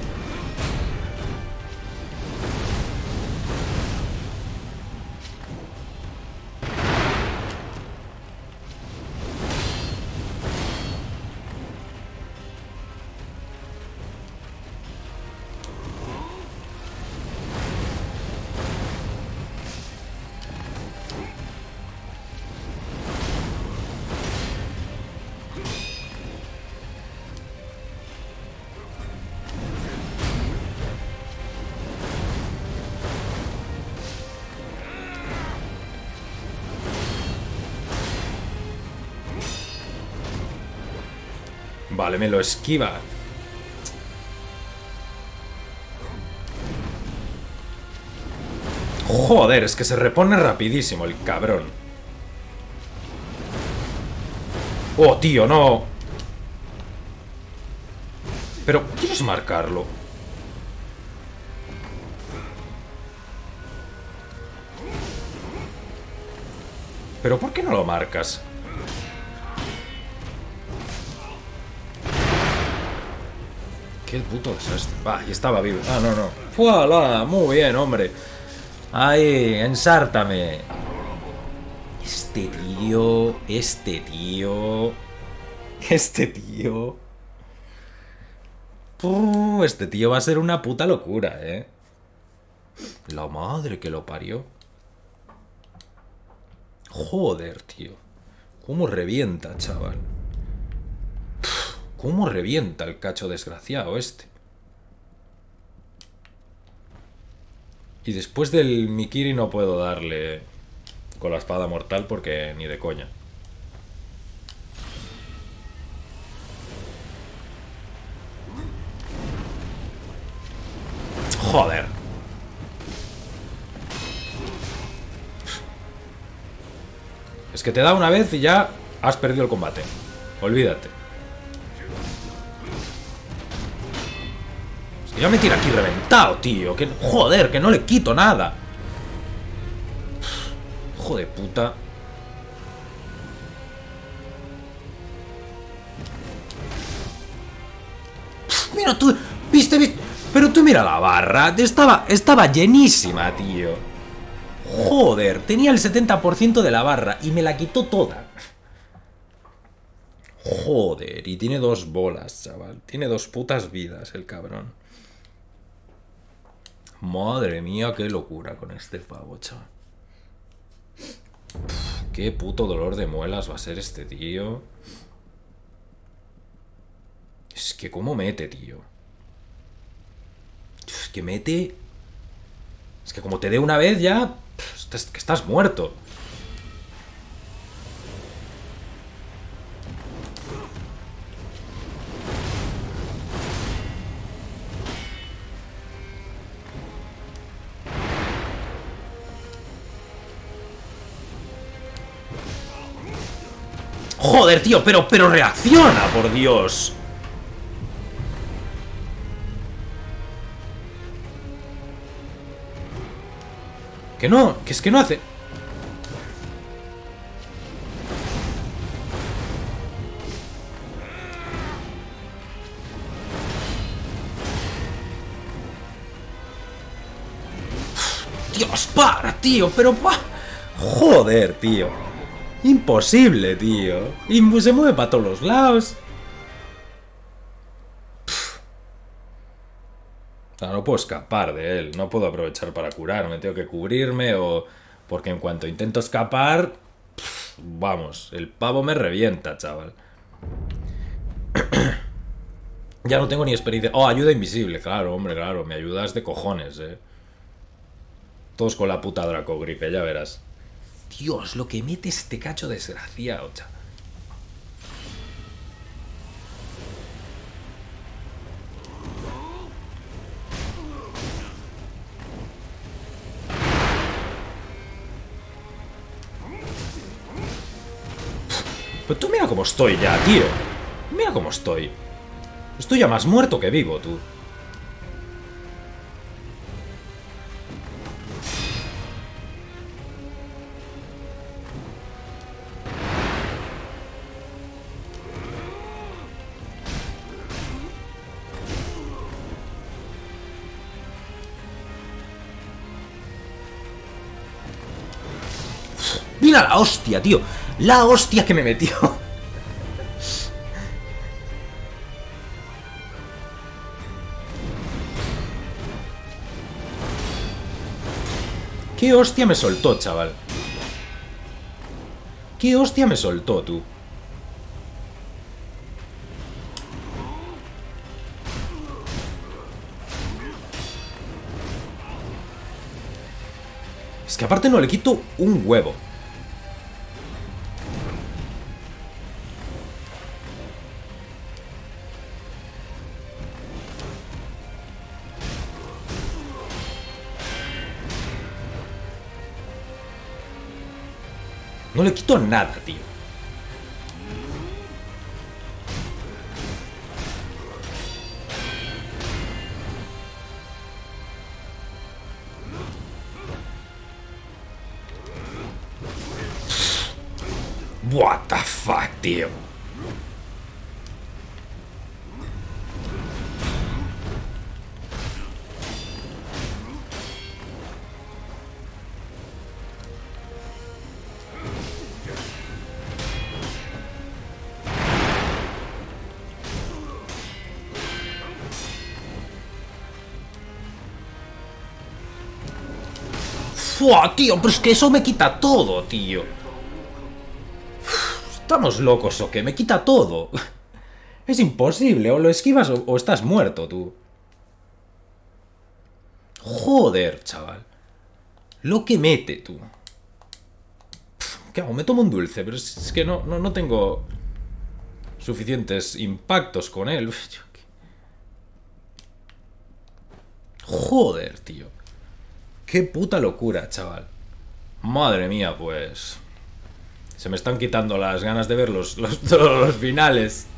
Vale, me lo esquiva. Joder, es que se repone rapidísimo el cabrón. Oh, tío, no. Pero, ¿quieres marcarlo? ¿Pero por qué no lo marcas? Qué puto desastre. Va, y estaba vivo. Ah, no, no. ¡Fuala! Muy bien, hombre. Ahí, ensártame. Este tío. Este tío. Este tío va a ser una puta locura, ¿eh? La madre que lo parió. Joder, tío. ¿Cómo revienta, chaval? ¿Cómo revienta el cacho desgraciado este? Y después del Mikiri no puedo darle con la espada mortal porque ni de coña. Joder. Es que te da una vez y ya has perdido el combate. Olvídate. Es que ya me tira aquí reventado, tío. Que, joder, que no le quito nada. Hijo de puta. Mira tú, viste. Pero tú mira la barra. Estaba llenísima, tío. Joder, tenía el 70% de la barra y me la quitó toda. Joder, y tiene 2 bolas, chaval. Tiene 2 putas vidas el cabrón. Madre mía, qué locura con este pavo, chaval. Qué puto dolor de muelas va a ser este tío. Es que cómo mete, tío. Es que mete... Es que como te dé una vez ya... que estás muerto. Joder, tío, pero reacciona, por Dios. Que no, que es que no hace... Dios, para, tío, pero pa... Joder, tío. Imposible, tío. Se mueve para todos los lados. O sea, no puedo escapar de él. No puedo aprovechar para curarme. Tengo que cubrirme o... Porque en cuanto intento escapar... Vamos, el pavo me revienta, chaval. Ya no tengo ni experiencia. Oh, ayuda invisible. Claro, hombre, claro. Me ayudas de cojones, Todos con la puta Dracogripe, ya verás. Dios, lo que mete este cacho desgraciado, chaval. Pero tú mira cómo estoy ya, tío. Mira cómo estoy. Estoy ya más muerto que vivo, tú. Mira la hostia, tío. La hostia que me metió. ¿Qué hostia me soltó, chaval? ¿Qué hostia me soltó, tú? Es que aparte no le quito un huevo. No le quito nada, tío. What the fuck, tío. ¡Fua, tío! Pero es que eso me quita todo, tío. ¿Estamos locos o qué? Me quita todo. Es imposible. O lo esquivas o estás muerto, tú. Joder, chaval. Lo que mete, tú. ¿Qué hago? Me tomo un dulce, pero es que no tengo suficientes impactos con él. Joder, tío. Qué puta locura, chaval. Madre mía, pues... Se me están quitando las ganas de ver los finales.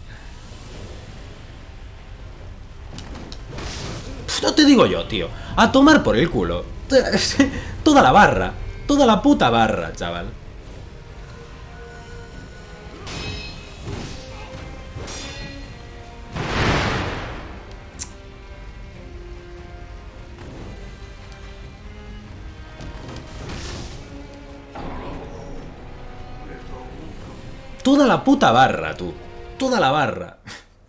No te digo yo, tío. A tomar por el culo. Toda la barra. Toda la puta barra, chaval. Toda la puta barra, tú. Toda la barra.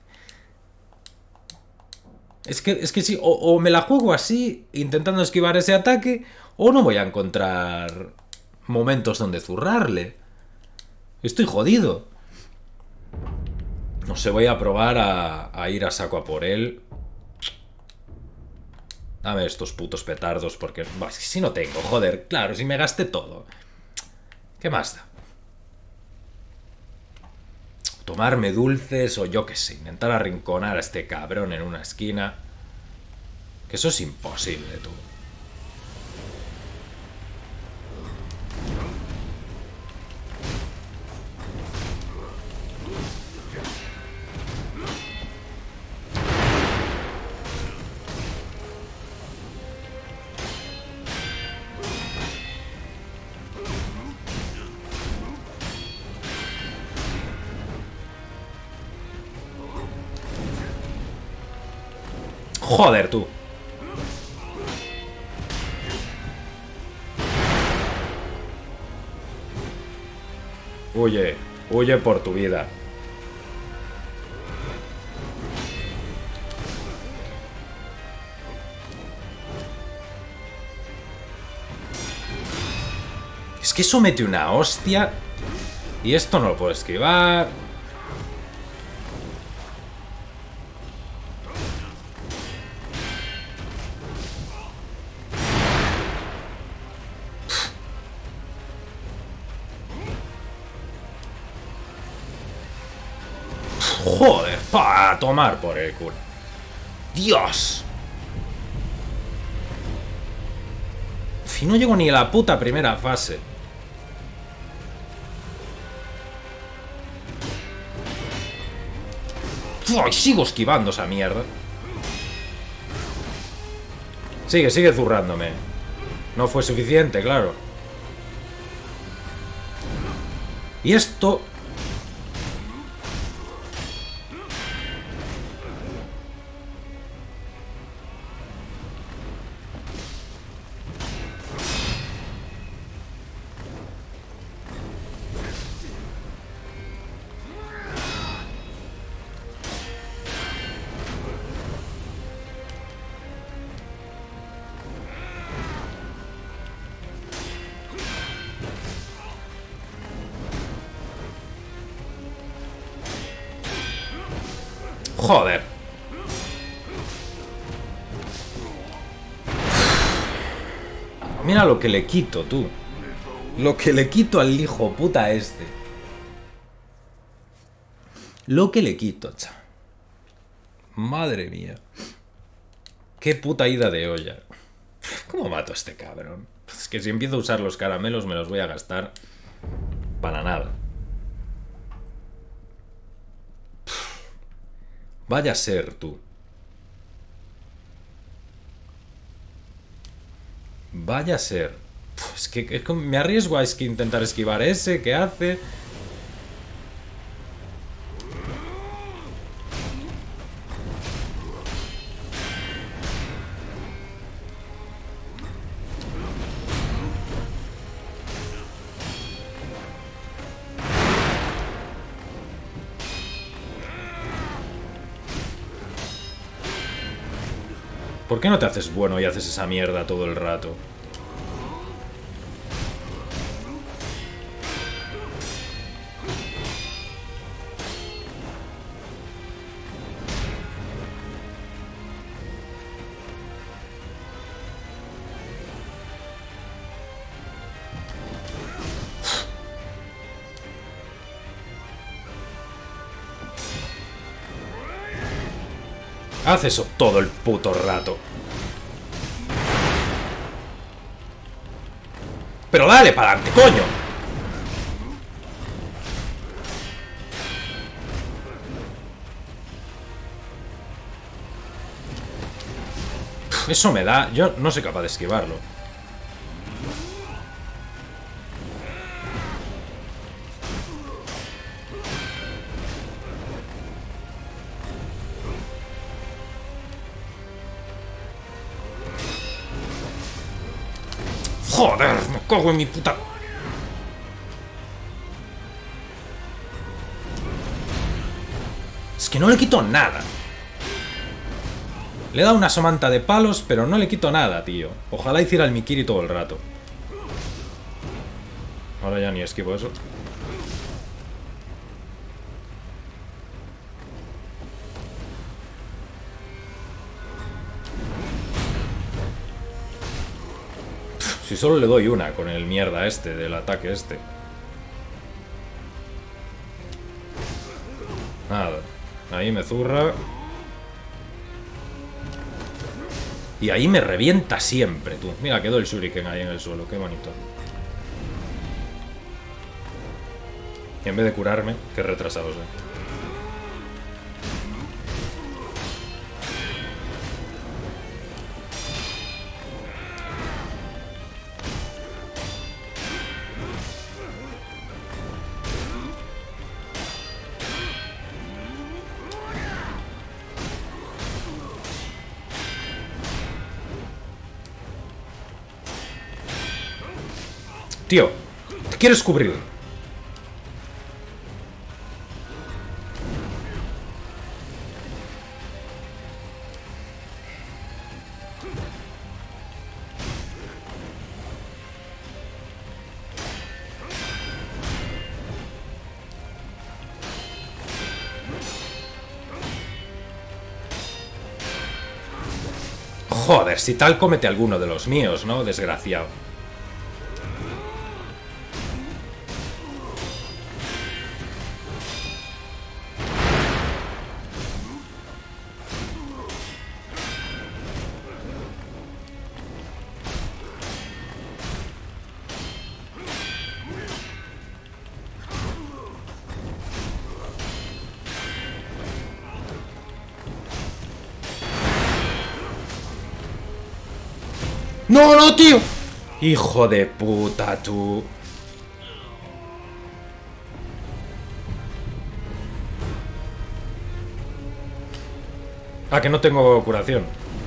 Es que sí, o me la juego así, intentando esquivar ese ataque, o no voy a encontrar momentos donde zurrarle. Estoy jodido. No sé, voy a probar a ir a saco a por él. Dame estos putos petardos, porque... Bah, si no tengo, joder, claro, si me gasté todo. ¿Qué más da? Tomarme dulces o yo qué sé, intentar arrinconar a este cabrón en una esquina. Que eso es imposible, tú. Joder, tú. Huye, huye por tu vida. Es que eso mete una hostia. Y esto no lo puedo esquivar. Joder, pa, a tomar por el culo. Dios. Si no llego ni a la puta primera fase. ¡Ay, sigo esquivando esa mierda! Sigue zurrándome. No fue suficiente, claro. Y esto... Joder. Mira lo que le quito, tú. Lo que le quito al hijo puta este. Lo que le quito, cha. Madre mía. Qué puta ida de olla. ¿Cómo mato a este cabrón? Es que si empiezo a usar los caramelos me los voy a gastar para nada. Vaya a ser, tú. Vaya a ser. Es que me arriesgo a intentar esquivar ese. ¿Qué hace? ¿Por qué no te haces bueno y haces esa mierda todo el rato? Haz eso todo el puto rato. Pero dale para adelante, coño. Eso me da... Yo no soy capaz de esquivarlo. Joder, me cago en mi puta... Es que no le quito nada. Le he dado una somanta de palos, pero no le quito nada, tío. Ojalá hiciera el Mikiri todo el rato. Ahora ya ni esquivo eso. Si solo le doy una con el mierda este, del ataque este. Nada. Ahí me zurra. Y ahí me revienta siempre, tú. Mira, quedó el shuriken ahí en el suelo. Qué bonito. Y en vez de curarme, qué retrasados, Tío, te quieres cubrir. Joder, si tal comete alguno de los míos, ¿no? Desgraciado. ¡No, no, tío! Hijo de puta, tú. Ah, que no tengo curación.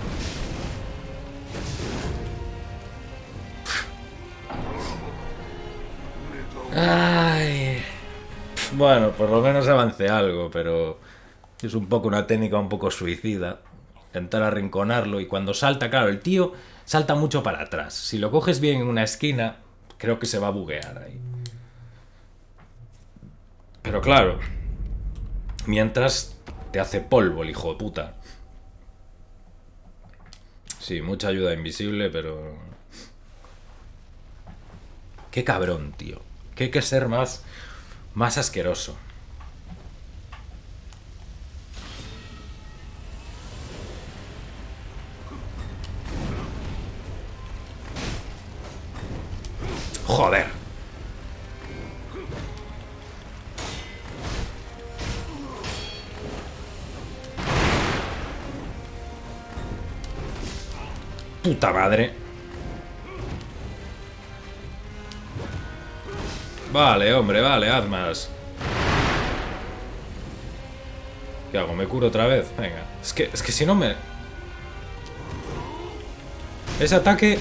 Ay. Bueno, por lo menos avancé algo, pero es un poco una técnica un poco suicida. Intentar arrinconarlo y cuando salta, claro, el tío salta mucho para atrás. Si lo coges bien en una esquina, creo que se va a buguear ahí. Pero claro, mientras te hace polvo el hijo de puta. Sí, mucha ayuda invisible, pero... Qué cabrón, tío. Que hay que ser más asqueroso. Joder. Puta madre. Vale, hombre, vale, haz más. ¿Qué hago? ¿Me curo otra vez? Venga. Es que si no me... Ese ataque...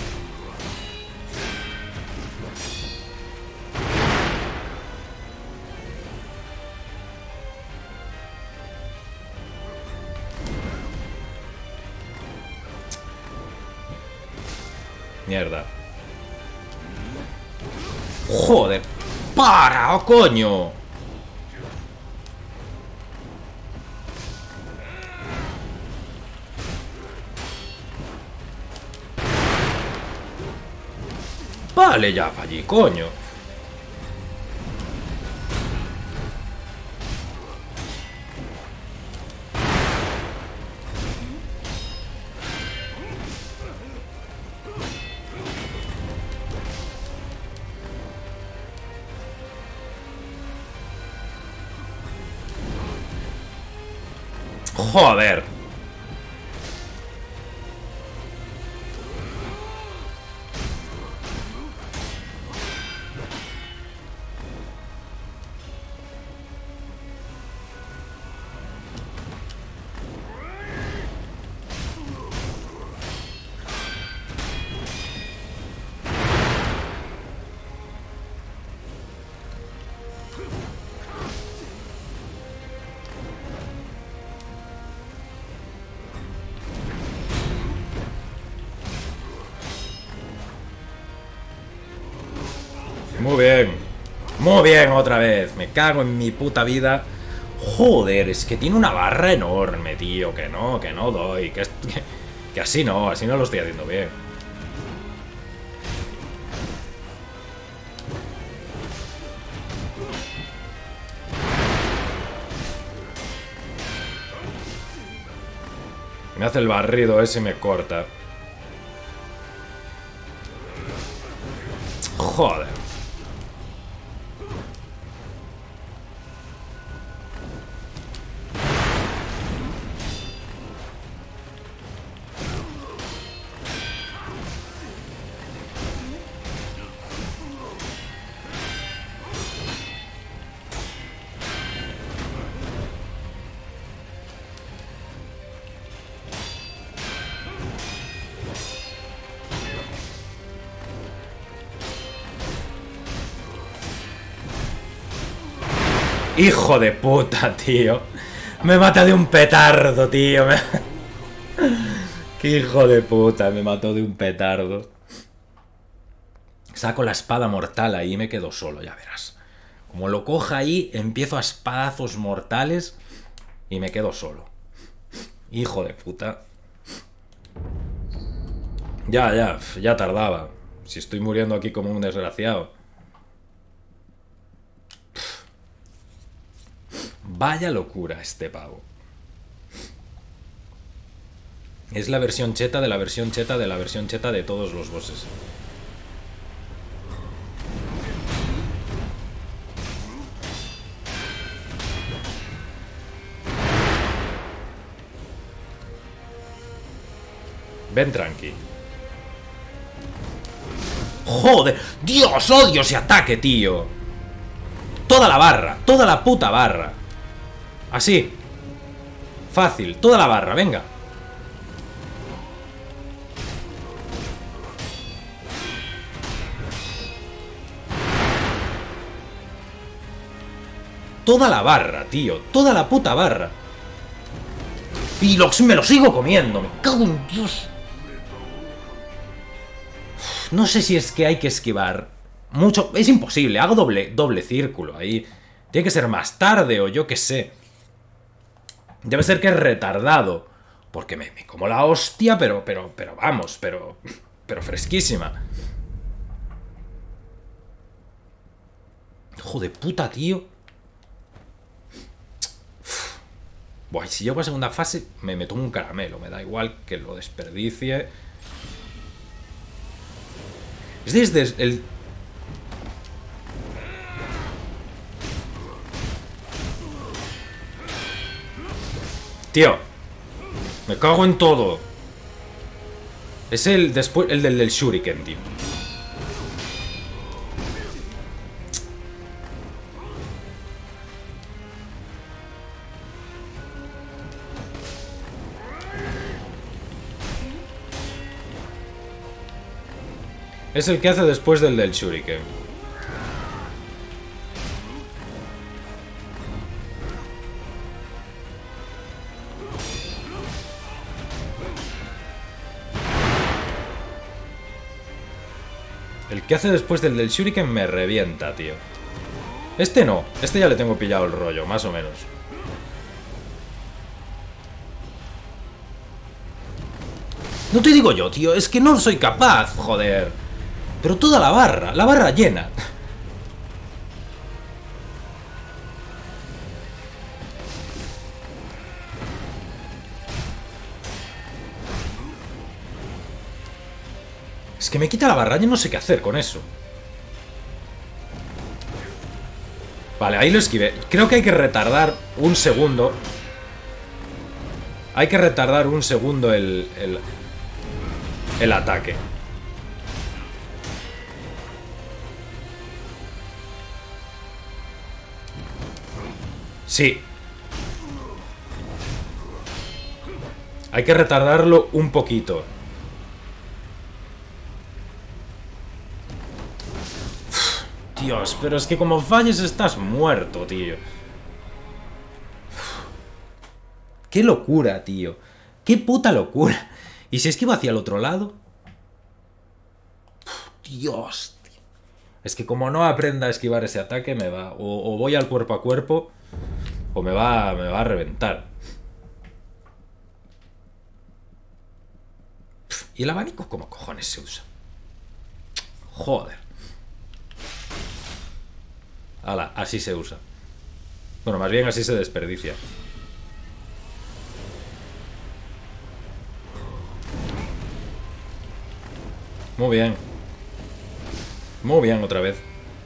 Mierda. Joder. ¡Para, oh, coño! Vale, ya, para allí, coño. Joder. Muy bien. Muy bien, otra vez. Me cago en mi puta vida. Joder, es que tiene una barra enorme, tío. Que no doy. Que así no lo estoy haciendo bien. Me hace el barrido ese y me corta. Joder. Hijo de puta, tío. Me mata de un petardo, tío. Qué hijo de puta, me mató de un petardo. Saco la espada mortal ahí y me quedo solo, ya verás. Como lo coja ahí, empiezo a espadazos mortales y me quedo solo. Hijo de puta. Ya tardaba. Si estoy muriendo aquí como un desgraciado. Vaya locura este pavo. Es la versión cheta de la versión cheta de la versión cheta de todos los bosses. Ven tranqui. ¡Joder! ¡Dios! ¡Odio ese ataque, tío! Toda la barra. Toda la puta barra. Así. Fácil. Toda la barra, venga. Toda la barra, tío. Toda la puta barra. Y me lo sigo comiendo. Me cago en Dios. No sé si es que hay que esquivar mucho. Es imposible. Hago doble círculo ahí. Tiene que ser más tarde o yo qué sé. Debe ser que es retardado. Porque me como la hostia, pero vamos, pero fresquísima. Hijo de puta, tío. Buah, si llego a segunda fase, me tomo un caramelo. Me da igual que lo desperdicie. Es desde el... Tío. Me cago en todo. Es el después, el del Shuriken, tío. Es el que hace después del Shuriken. El que hace después del Shuriken me revienta, tío. Este no. Este ya le tengo pillado el rollo, más o menos. No te digo yo, tío. Es que no soy capaz, joder. Pero toda la barra llena. Es que me quita la barra, yo no sé qué hacer con eso. Vale, ahí lo esquivé. Creo que hay que retardar un segundo. Hay que retardar un segundo el ataque. Sí. Hay que retardarlo un poquito. Dios, pero es que como falles estás muerto, tío. Qué locura, tío. Qué puta locura. ¿Y si esquivo hacia el otro lado? Dios, tío. Es que como no aprenda a esquivar ese ataque, me va... O voy al cuerpo a cuerpo, o me va a reventar. ¿Y el abanico cómo cojones se usa? Joder. Hala, así se usa. Bueno, más bien así se desperdicia. Muy bien. Muy bien, otra vez.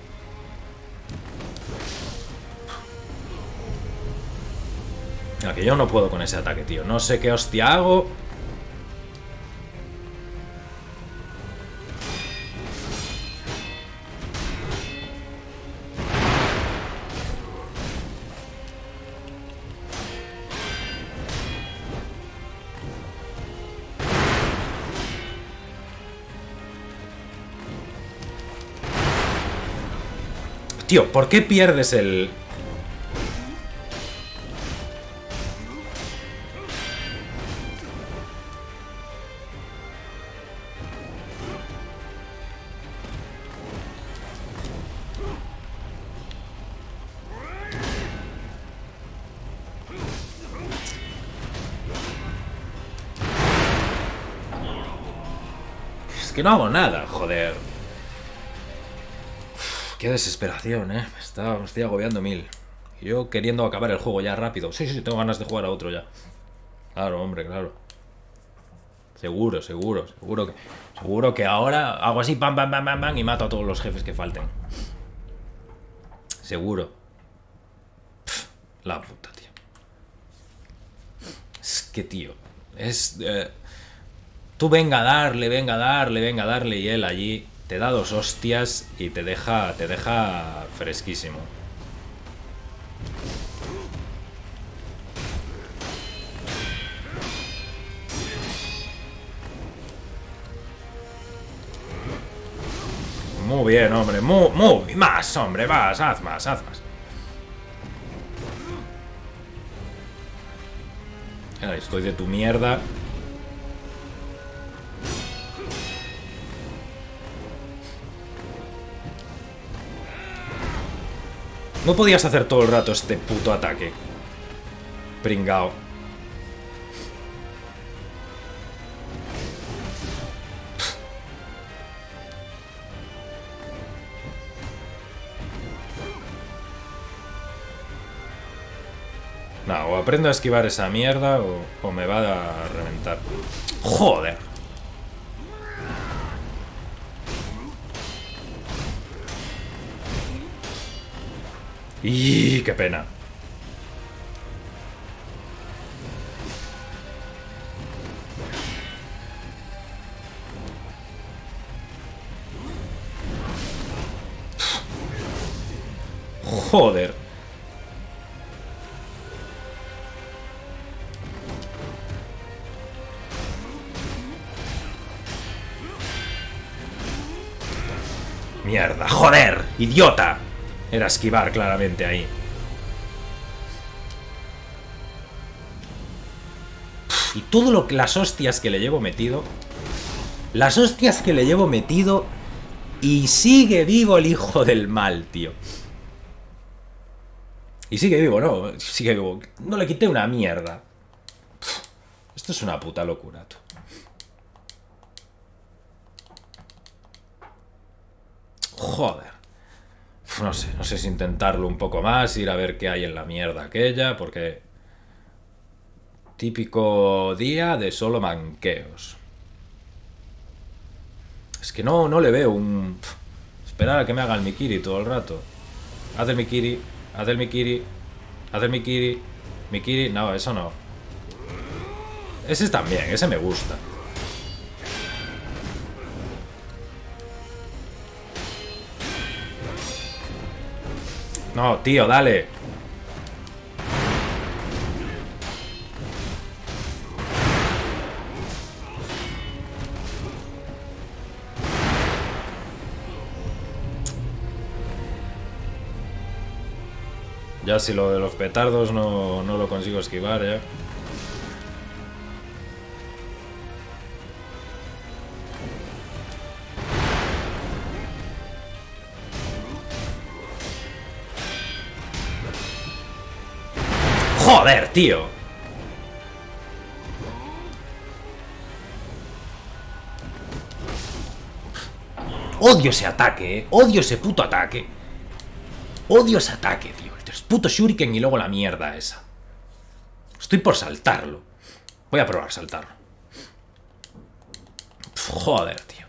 Que yo no puedo con ese ataque, tío. No sé qué hostia hago. Tío, ¿por qué pierdes el...? que no hago nada, joder. Qué desesperación, me estoy agobiando mil. Yo queriendo acabar el juego ya rápido. Sí, sí, tengo ganas de jugar a otro ya. Claro, hombre, claro. Seguro que ahora hago así, pam, pam, pam, pam, pam, y mato a todos los jefes que falten. Seguro. Pff, la puta, tío. Es que, tío, es... tú venga a darle, venga a darle, venga a darle, y él allí te da 2 hostias y te deja fresquísimo. Muy bien, hombre, muy más, hombre, vas, haz más, haz más. Estoy de tu mierda. No podías hacer todo el rato este puto ataque. Pringao. No, o aprendo a esquivar esa mierda o me va a reventar. ¡Joder! ¡Y qué pena! ¡Joder! ¡Mierda! ¡Joder! ¡Idiota! Era esquivar claramente ahí. Y todo lo que... las hostias que le llevo metido... Las hostias que le llevo metido... Y sigue vivo el hijo del mal, tío. Y sigue vivo, ¿no? Sigue vivo. No le quité una mierda. Esto es una puta locura, tú. Joder. No sé si intentarlo un poco más, ir a ver qué hay en la mierda aquella, porque... Típico día de solo manqueos. Es que no le veo un... Esperar a que me haga el Mikiri todo el rato. Haz el Mikiri, haz el Mikiri, haz el Mikiri, Mikiri... No, eso no. Ese también, ese me gusta. No, tío, dale. Ya si lo de los petardos no lo consigo esquivar, ya. ¡Joder, tío! Odio ese ataque, Odio ese puto ataque. Odio ese ataque, tío. El puto shuriken y luego la mierda esa. Estoy por saltarlo. Voy a probar saltarlo. Joder, tío.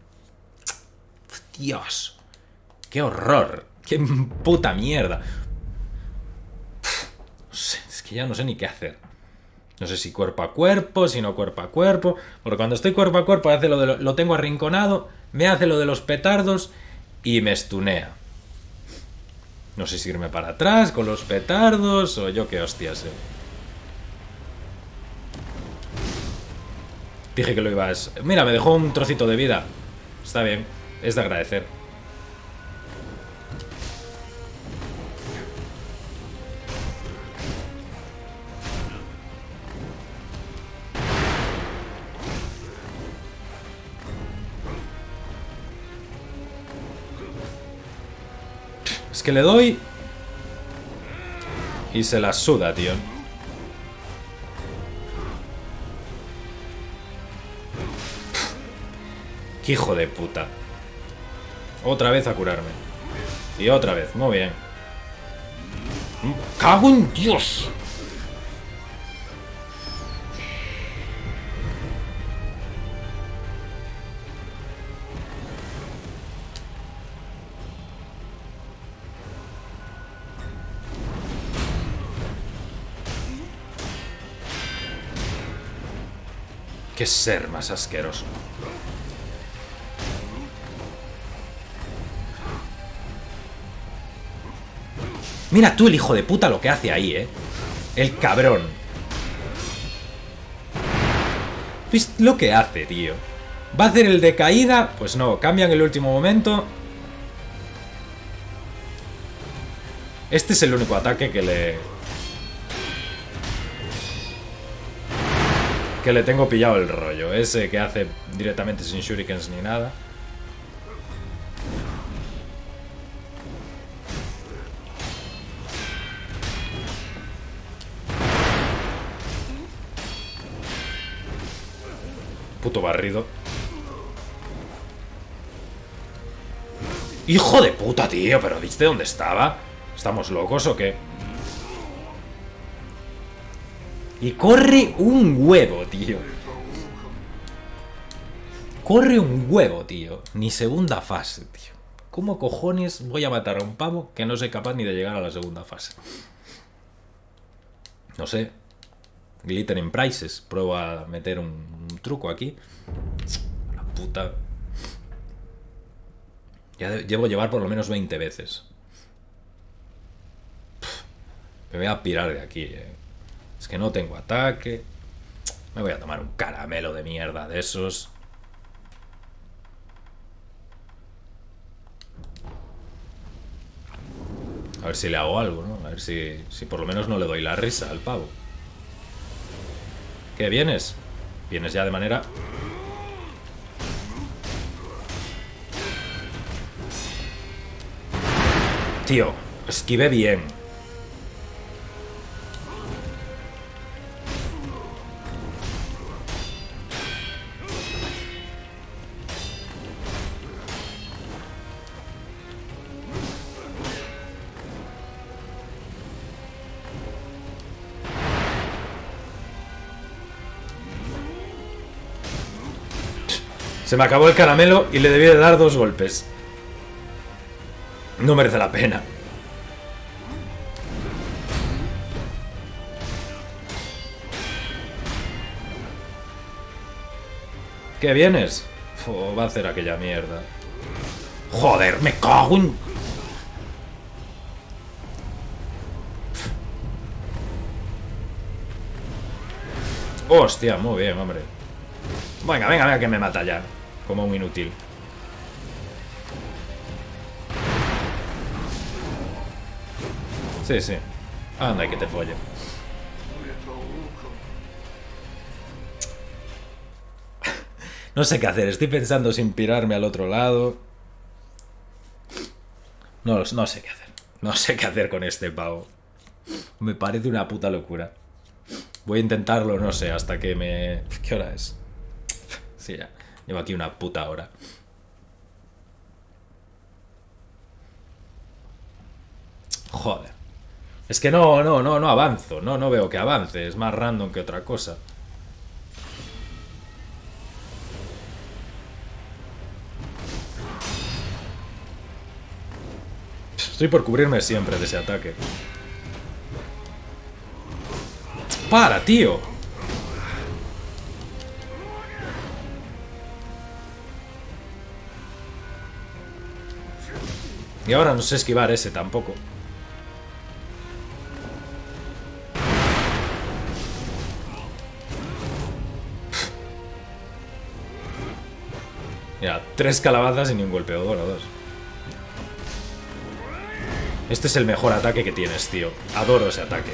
Dios. Qué horror. Qué puta mierda. No sé, es que ya no sé ni qué hacer. No sé si cuerpo a cuerpo, si no cuerpo a cuerpo. Porque cuando estoy cuerpo a cuerpo hace lo tengo arrinconado, me hace lo de los petardos y me stunea. No sé si irme para atrás con los petardos o yo qué hostias, Dije que lo ibas... Mira, me dejó un trocito de vida. Está bien, es de agradecer. Es que le doy... Y se la suda, tío. ¡Qué hijo de puta! Otra vez a curarme. Y otra vez, muy bien. ¡Cago en Dios! ¡Qué ser más asqueroso! Mira tú el hijo de puta lo que hace ahí, El cabrón. ¿Viste lo que hace, tío? ¿Va a hacer el de caída? Pues no, cambia en el último momento. Este es el único ataque que le tengo pillado el rollo. Ese que hace directamente sin shurikens ni nada. Puto barrido. ¡Hijo de puta, tío! ¿Pero viste dónde estaba? ¿Estamos locos o qué? Y corre un huevo, tío. Corre un huevo, tío. Ni segunda fase, tío. ¿Cómo cojones voy a matar a un pavo que no soy capaz ni de llegar a la segunda fase? No sé. Glittering Prices. Pruebo a meter un truco aquí. La puta. Ya llevo a llevar por lo menos 20 veces. Me voy a pirar de aquí, Es que no tengo ataque. Me voy a tomar un caramelo de mierda de esos. A ver si le hago algo, ¿no? A ver si por lo menos no le doy la risa al pavo. ¿Qué vienes? Vienes ya de manera... Tío, esquivé bien. Se me acabó el caramelo y le debí de dar 2 golpes. No merece la pena. ¿Qué vienes? Va a hacer aquella mierda. Joder, me cago en... Hostia, muy bien, hombre. Venga, venga, venga, que me mata ya. Como un inútil. Sí, sí. Anda, que te folle. No sé qué hacer. Estoy pensando sin pirarme al otro lado. No sé qué hacer. No sé qué hacer con este pavo. Me parece una puta locura. Voy a intentarlo, no sé, hasta que me... ¿Qué hora es? Sí, ya. Llevo aquí una puta hora. Joder. Es que no avanzo. No veo que avance. Es más random que otra cosa. Estoy por cubrirme siempre de ese ataque. ¡Para, tío! Y ahora no sé esquivar ese tampoco. Mira, 3 calabazas y ni un golpeador o 2. Este es el mejor ataque que tienes, tío. Adoro ese ataque.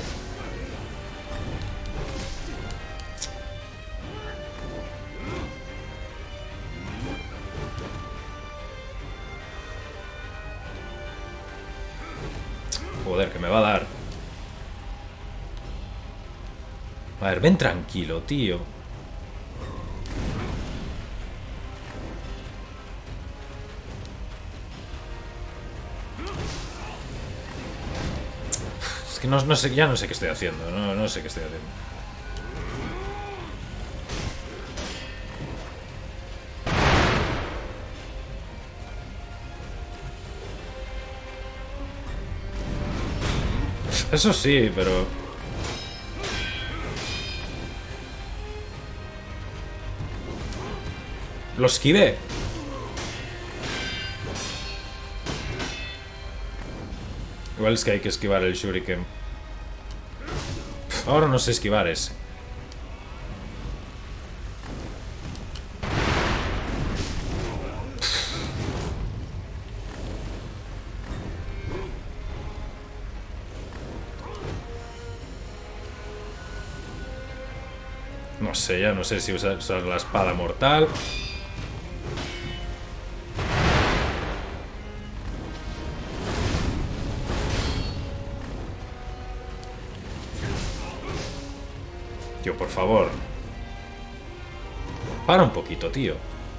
Joder, que me va a dar. A ver, ven tranquilo, tío. que no sé, ya no sé qué estoy haciendo. No sé qué estoy haciendo. Eso sí, pero... Lo esquivé. Igual es que hay que esquivar el shuriken. Ahora no sé esquivar ese. No sé, ya no sé si usar la espada mortal. Tío, por favor. Para un poquito, tío.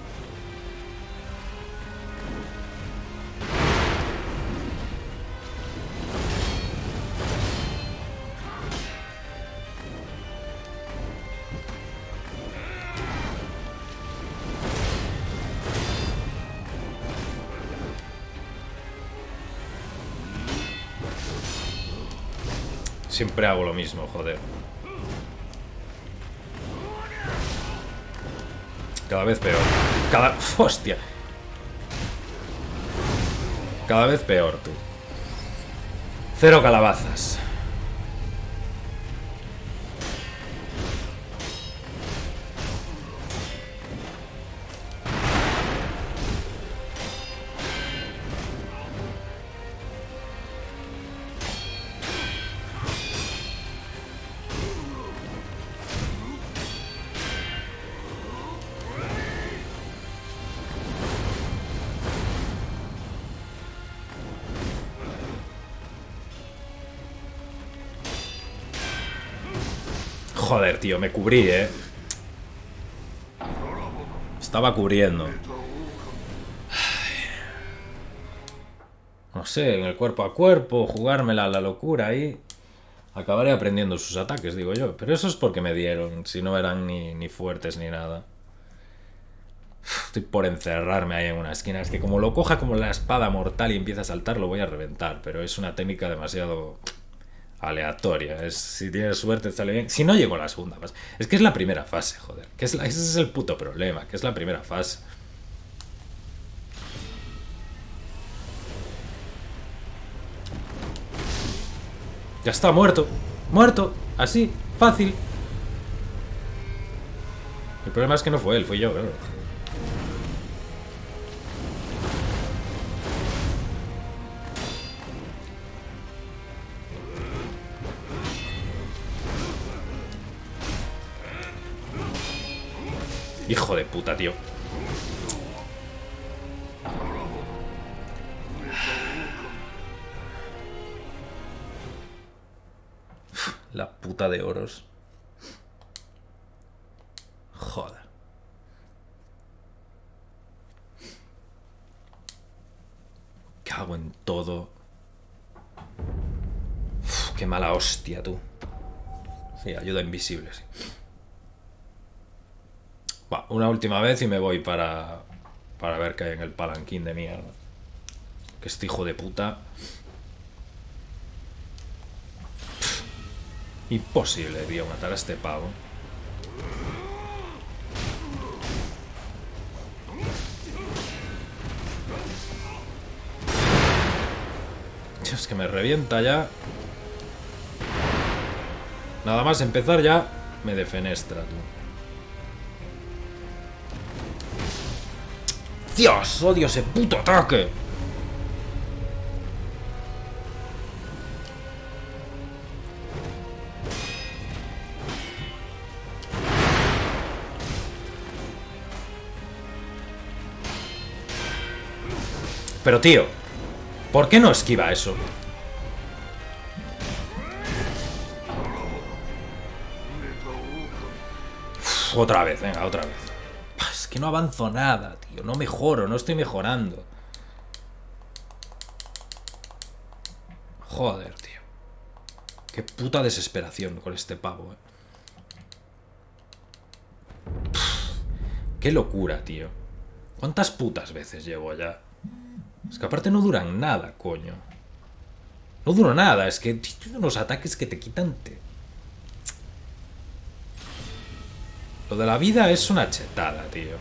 Siempre hago lo mismo, joder. Cada vez peor. ¡Hostia! Cada vez peor, tú. 0 calabazas. Joder, tío, me cubrí, Estaba cubriendo. No sé, en el cuerpo a cuerpo, jugármela a la locura ahí. Acabaré aprendiendo sus ataques, digo yo. Pero eso es porque me dieron, si no eran ni fuertes ni nada. Estoy por encerrarme ahí en una esquina. Es que como lo coja como la espada mortal y empieza a saltar, lo voy a reventar. Pero es una técnica demasiado aleatoria. Si tienes suerte, sale bien. Si no llego a la segunda fase. Es que es la primera fase, joder. Ese es el puto problema, que es la primera fase. Ya está, muerto. Muerto. Así, fácil. El problema es que no fue él, fui yo, claro. Hijo de puta, tío. La puta de oros. Joder. Cago en todo. Uf, qué mala hostia, tú. Sí, ayuda invisible, sí. Va, una última vez y me voy para ver qué hay en el palanquín de mierda. Que este hijo de puta... Imposible, tío, matar a este pavo. Es que me revienta ya. Nada más empezar ya me defenestra, tú. ¡Dios! ¡Odio ese puto ataque! Pero tío, ¿por qué no esquiva eso? Uf, otra vez, venga, otra vez. Es que no avanzo nada, tío. No mejoro, no estoy mejorando. Joder, tío. Qué puta desesperación con este pavo, Qué locura, tío. ¿Cuántas putas veces llevo ya? Es que aparte no duran nada, coño. No dura nada, es que tiene unos ataques que te quitan... Lo de la vida es una chetada, tío.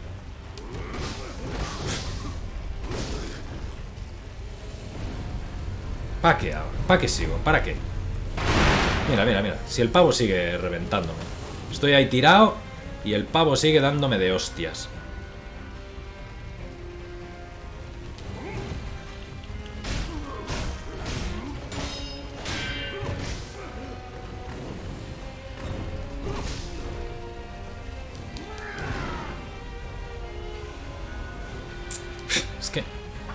¿Para qué ahora? ¿Para qué sigo? ¿Para qué? Mira, mira, mira. Si el pavo sigue reventándome. Estoy ahí tirado y el pavo sigue dándome de hostias. Es que...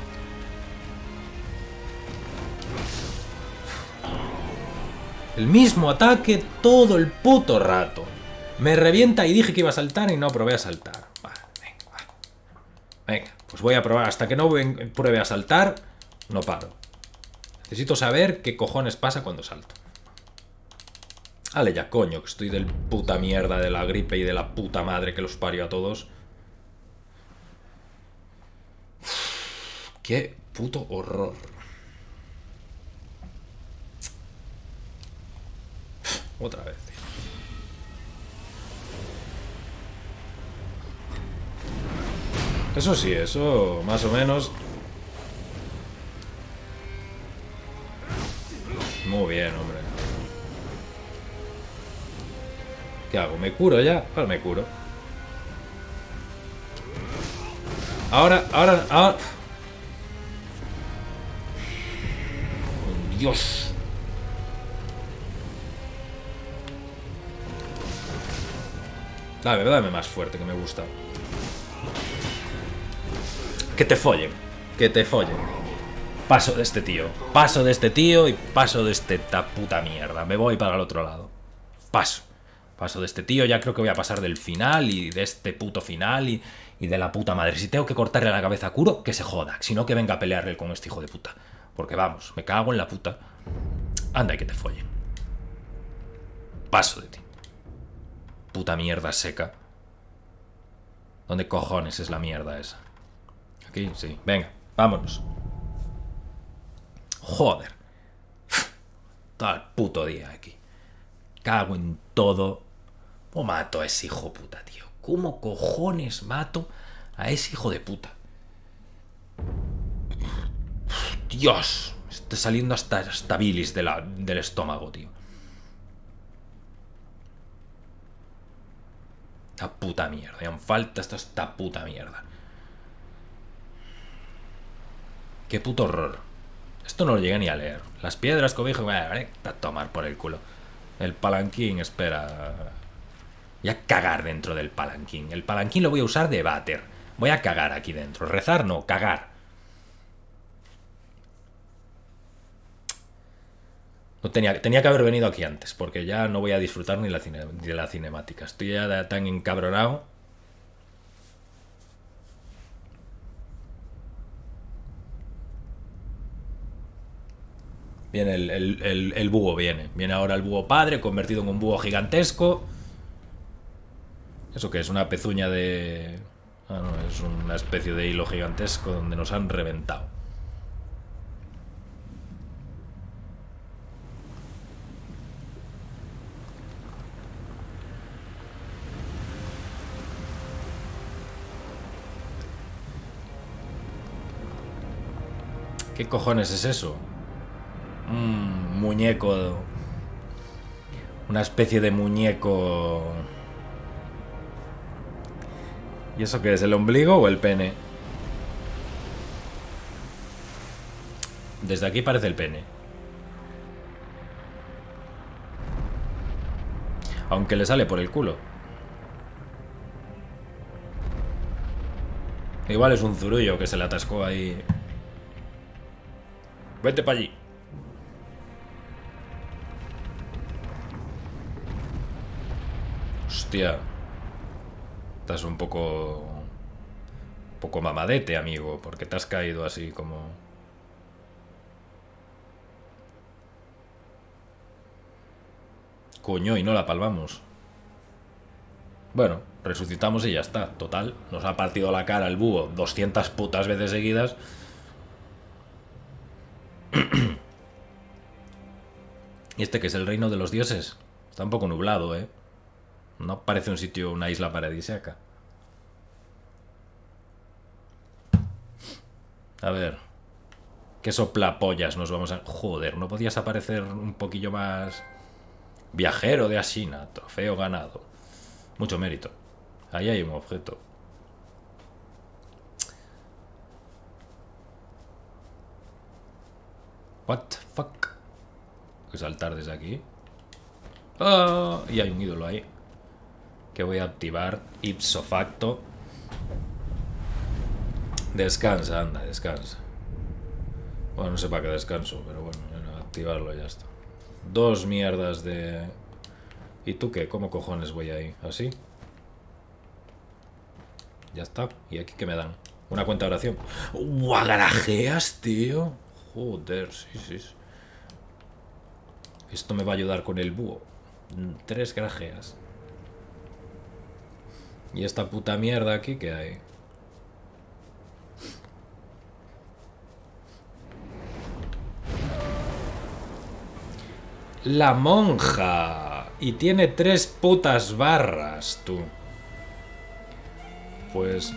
El mismo ataque todo el puto rato. Me revienta y dije que iba a saltar y no probé a saltar. Vale, venga, va. Venga, pues voy a probar. Hasta que no pruebe a saltar, no paro. Necesito saber qué cojones pasa cuando salto. Vale, ya coño, que estoy del puta mierda de la gripe y de la puta madre que los parió a todos. Uf, qué puto horror. Otra vez, tío. Eso sí, eso más o menos. Muy bien, hombre. ¿Qué hago? ¿Me curo ya? Pues me curo. Ahora. ¡Oh, Dios! Dame más fuerte, que me gusta. Que te follen. Que te follen. Paso de este tío. Paso de este tío y paso de esta puta mierda. Me voy para el otro lado. Paso. Paso de este tío. Ya creo que voy a pasar del final y de este puto final y de la puta madre. Si tengo que cortarle la cabeza a Kuro, que se joda. Si no, que venga a pelearle con este hijo de puta. Porque vamos, me cago en la puta. Anda y que te follen. Paso de ti. Puta mierda seca. ¿Dónde cojones es la mierda esa? Aquí, sí. Venga, vámonos. Joder. Todo el puto día aquí. Cago en todo. ¿Cómo mato a ese hijo de puta, tío? ¿Cómo cojones mato a ese hijo de puta? Dios. Me está saliendo hasta bilis del estómago, tío. Esta puta mierda. Ya me falta esta puta mierda. Qué puto horror. Esto no lo llegué ni a leer. Las piedras, cobijo, vale, a tomar por el culo. El palanquín, espera. Voy a cagar dentro del palanquín. El palanquín lo voy a usar de váter. Voy a cagar aquí dentro. Rezar no, cagar. No tenía que haber venido aquí antes, porque ya no voy a disfrutar ni de la cinemática. Estoy ya tan encabronado. Viene el búho, viene. Viene ahora el búho padre, convertido en un búho gigantesco. ¿Eso qué es? Una pezuña de... Ah, no, es una especie de hilo gigantesco donde nos han reventado. ¿Qué cojones es eso? Un muñeco... Una especie de muñeco... ¿Y eso qué es? ¿El ombligo o el pene? Desde aquí parece el pene. Aunque le sale por el culo. Igual es un zurullo que se le atascó ahí. Vete para allí. Hostia. Estás un poco... Un poco mamadete, amigo. Porque te has caído así como... Coño, y no la palmamos. Bueno, resucitamos y ya está. Total, nos ha partido la cara el búho 200 putas veces seguidas. ¿Y este que es el reino de los dioses? Está un poco nublado, ¿eh? No parece un sitio, una isla paradisíaca. A ver. ¿Qué soplapollas nos vamos a...? Joder, ¿no podías aparecer un poquillo más...? Viajero de Ashina, trofeo ganado. Mucho mérito. Ahí hay un objeto. What the fuck? Voy a saltar desde aquí. ¡Ah! Y hay un ídolo ahí. Que voy a activar ipso facto. Descansa, anda, descansa. Bueno, no sé para qué descanso, pero bueno, activarlo y ya está. 2 mierdas de... ¿Y tú qué? ¿Cómo cojones voy ahí? ¿Así? Ya está. ¿Y aquí qué me dan? Una cuenta de oración. ¡Garajeas, tío! Joder, sí, sí. Esto me va a ayudar con el búho. 3 grajeas. ¿Y esta puta mierda aquí qué hay? La monja. Y tiene 3 putas barras, tú. Pues...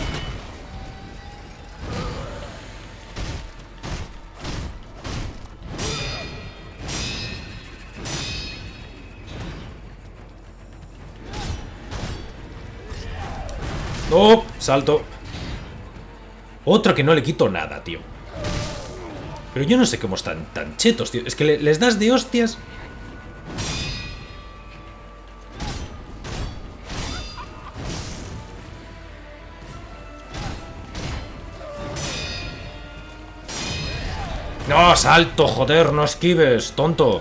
¡Oh! Salto. Otro que no le quito nada, tío. Pero yo no sé cómo están tan chetos, tío. Es que les das de hostias. No, salto, joder, no esquives, tonto.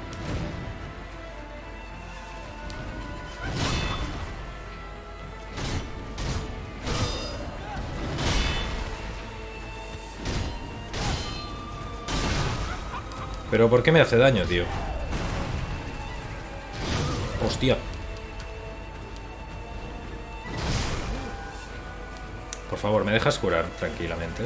¿Pero por qué me hace daño, tío? Hostia. Por favor, ¿me dejas curar tranquilamente?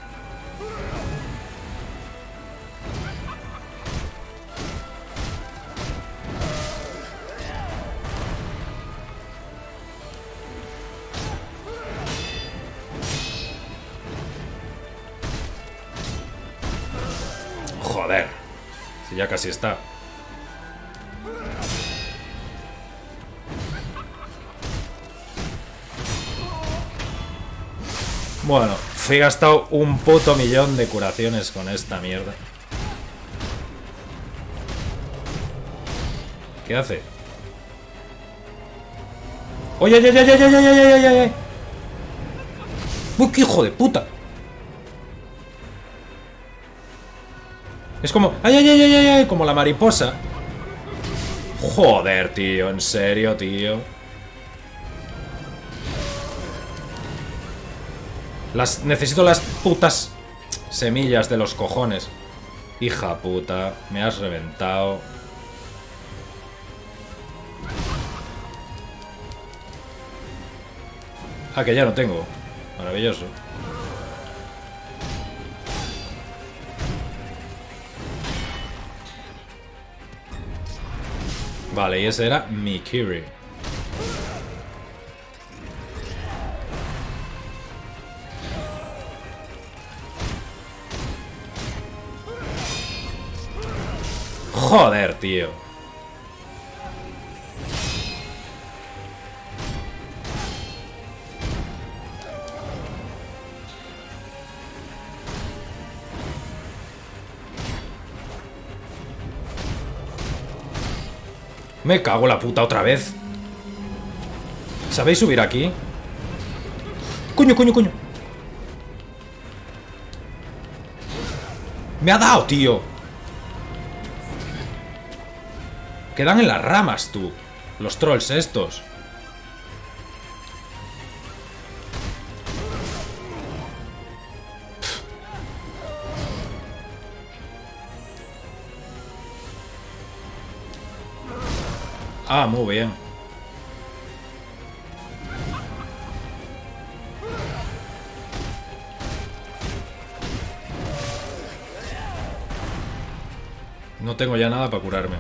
Joder. Si ya casi está. Bueno, he gastado un puto millón de curaciones con esta mierda. ¿Qué hace? ¡Oye, oye, oye, oye, oye, oye, oye, oye! ¡Uy, qué hijo de puta! Es como... ¡Ay, ay, ay, ay, ay! Ay, como la mariposa. Joder, tío, en serio, tío. Necesito las putas semillas de los cojones. Hija puta, me has reventado. Ah, que ya no tengo. Maravilloso. Vale, y ese era Mikiri. Joder, tío. Me cago en la puta otra vez. ¿Sabéis subir aquí? ¡Coño, coño, coño! ¡Me ha dado, tío! Quedan en las ramas, tú. Los trolls estos. Ah, muy bien. No tengo ya nada para curarme.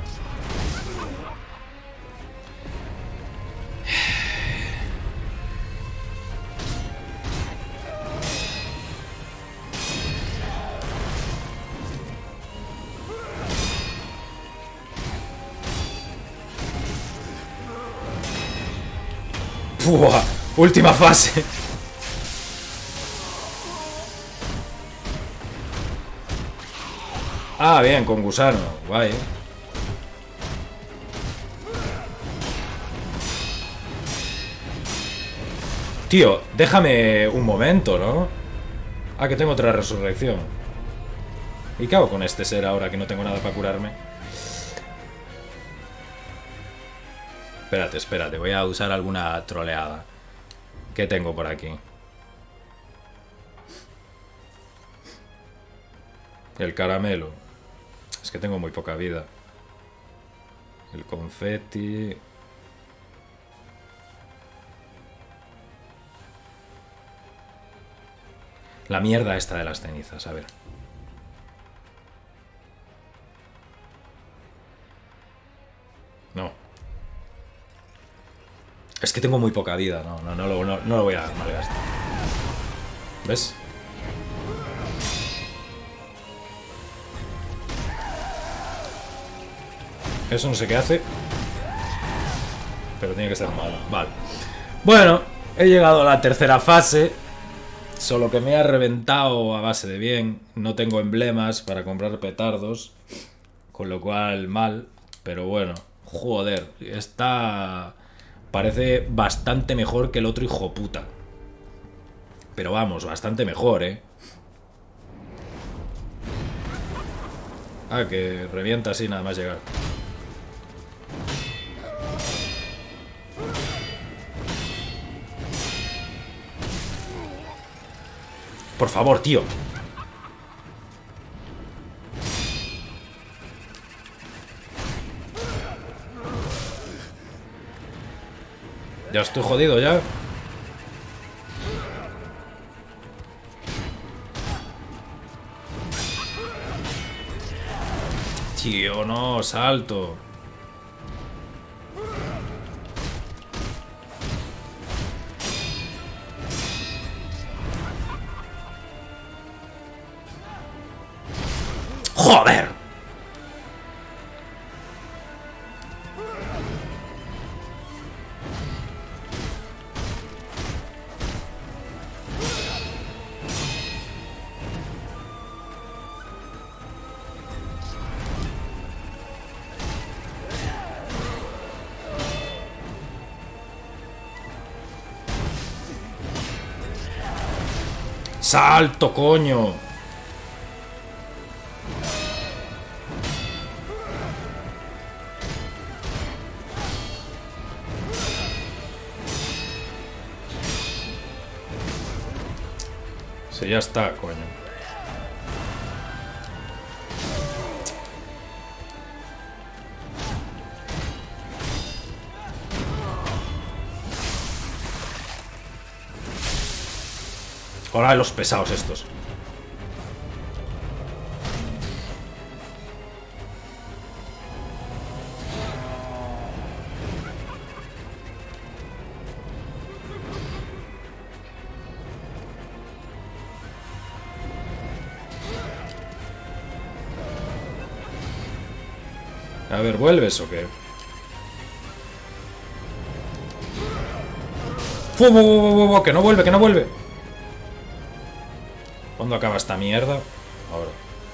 ¡Buah! Última fase. Ah, bien, con gusano. Guay. Tío, déjame un momento, ¿no? Ah, que tengo otra resurrección. ¿Y qué hago con este ser ahora que no tengo nada para curarme? Espérate, espérate. Voy a usar alguna troleada. ¿Qué tengo por aquí? El caramelo. Es que tengo muy poca vida. El confeti. La mierda esta de las cenizas, a ver. No. Es que tengo muy poca vida. No lo voy a malgastar. ¿Ves? Eso no sé qué hace. Pero tiene que ser malo. Vale. Bueno, he llegado a la tercera fase. Solo que me ha reventado a base de bien. No tengo emblemas para comprar petardos. Con lo cual, mal. Pero bueno, joder. Está... Parece bastante mejor que el otro hijo puta. Pero vamos, bastante mejor, ¿eh? Ah, que revienta así nada más llegar. Por favor, tío. Ya estoy jodido, ya. Tío, no, salto. ¡Joder! ¡Salto, coño! Sí, ya está, coño. Ahora los pesados estos. A ver, ¿vuelves o qué? ¡Fu! ¡Que no vuelve, que no vuelve! ¿Cuándo acaba esta mierda? Ahora.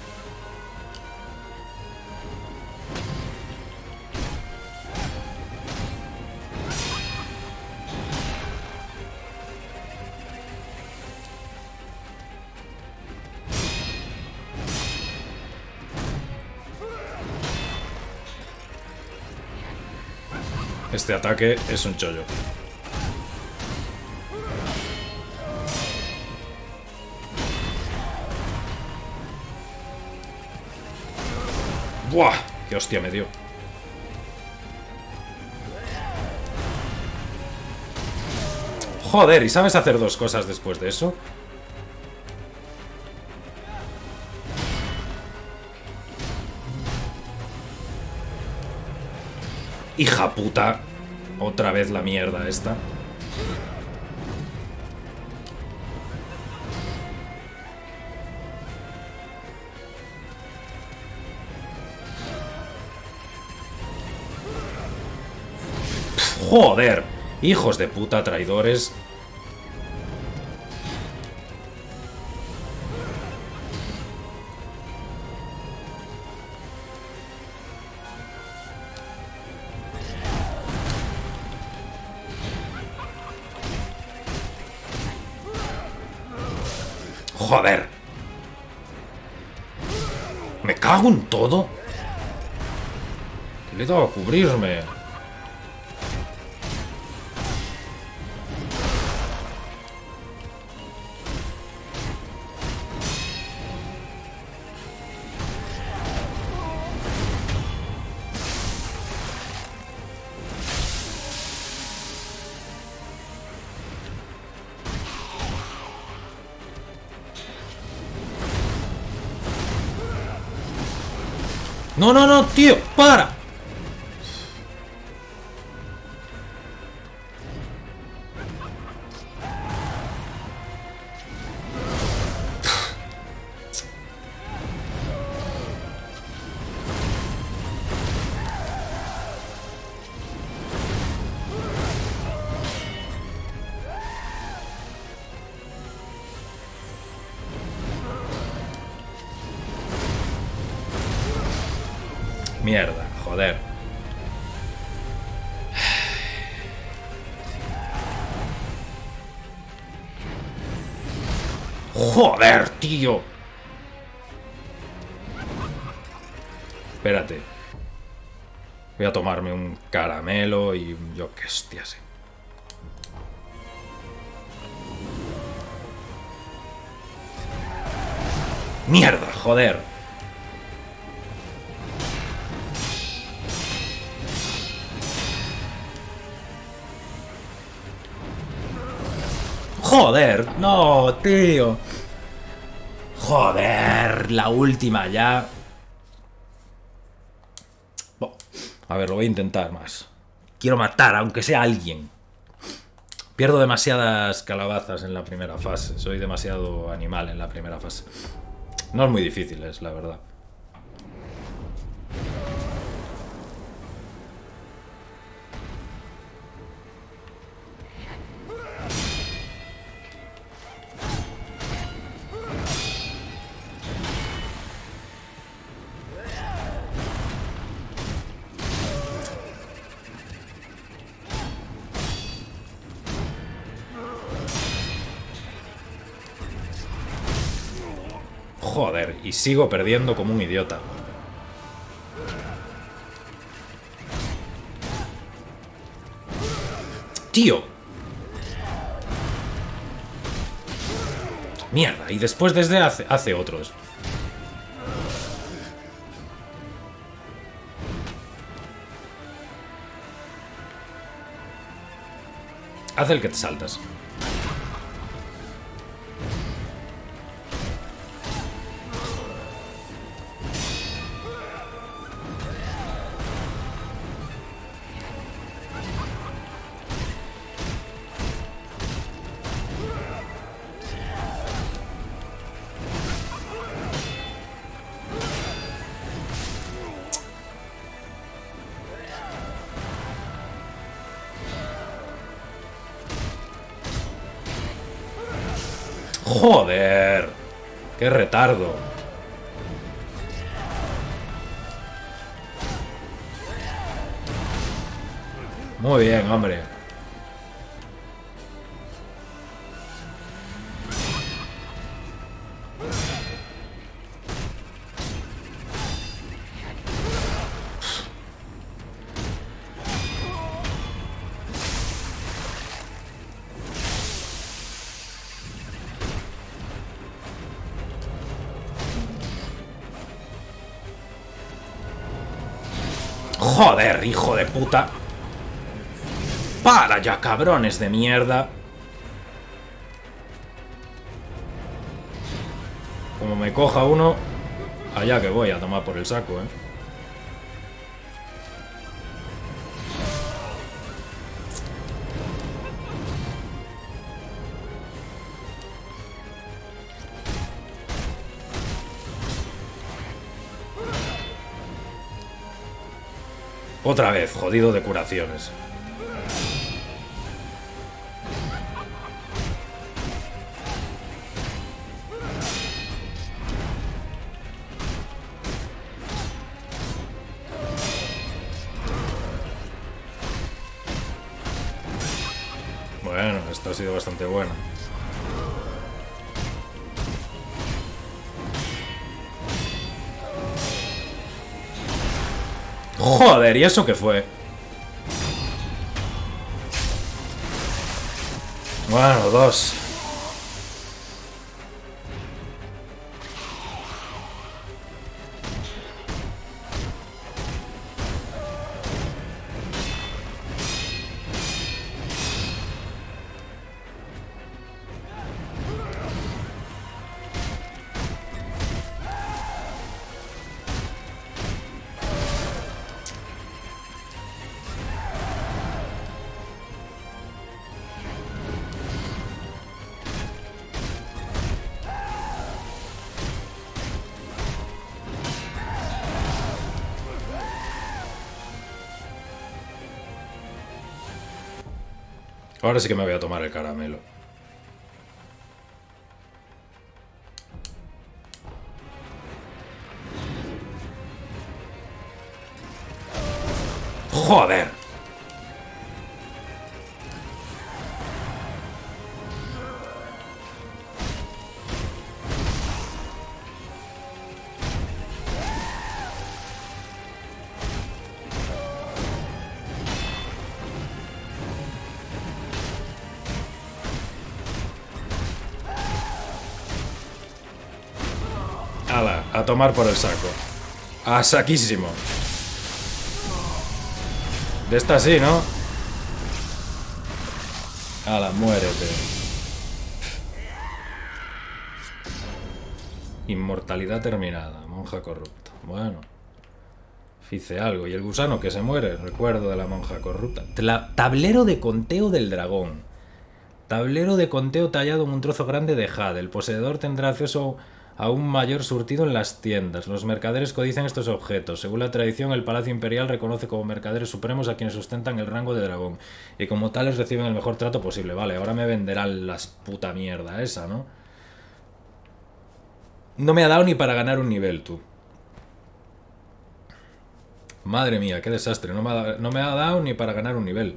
Este ataque es un chollo. ¡Buah! ¡Qué hostia me dio! Joder, ¿y sabes hacer dos cosas después de eso? Hija puta. Otra vez la mierda esta. Joder. Hijos de puta traidores. Joder. Me cago en todo. Le he dado a cubrirme. No, no, no, tío, para. Mierda, joder. Joder, tío. Espérate. Voy a tomarme un caramelo y yo qué hostia sé. Mierda, joder. Joder, no, tío. Joder, la última ya. A ver, lo voy a intentar más. Quiero matar, aunque sea alguien. Pierdo demasiadas calabazas en la primera fase. Soy demasiado animal en la primera fase. No es muy difícil, es la verdad. Joder, y sigo perdiendo como un idiota. ¡Tío! Mierda, y después desde hace otros. Haz el que te saltas. ¡Joder! ¡Qué retardo! Muy bien, hombre. ¡Joder, hijo de puta! ¡Para ya, cabrones de mierda! Como me coja uno, allá que voy a tomar por el saco, ¿eh? Otra vez, jodido de curaciones. Bueno, esto ha sido bastante bueno. Joder, ¿y eso qué fue? Bueno, 2. Ahora sí que me voy a tomar el caramelo. ¡Joder! Ala, a tomar por el saco. A saquísimo. De esta sí, ¿no? Ala, muérete. Inmortalidad terminada. Monja corrupta. Bueno. Hice algo. Y el gusano que se muere. Recuerdo de la monja corrupta. Tablero de conteo del dragón. Tablero de conteo tallado en un trozo grande de jade. El poseedor tendrá acceso a un mayor surtido en las tiendas. Los mercaderes codician estos objetos. Según la tradición, el Palacio Imperial reconoce como mercaderes supremos a quienes ostentan el rango de dragón, y como tales reciben el mejor trato posible. Vale, ahora me venderán las puta mierda esa, ¿no? No me ha dado ni para ganar un nivel, tú. Madre mía, qué desastre. No me ha dado ni para ganar un nivel.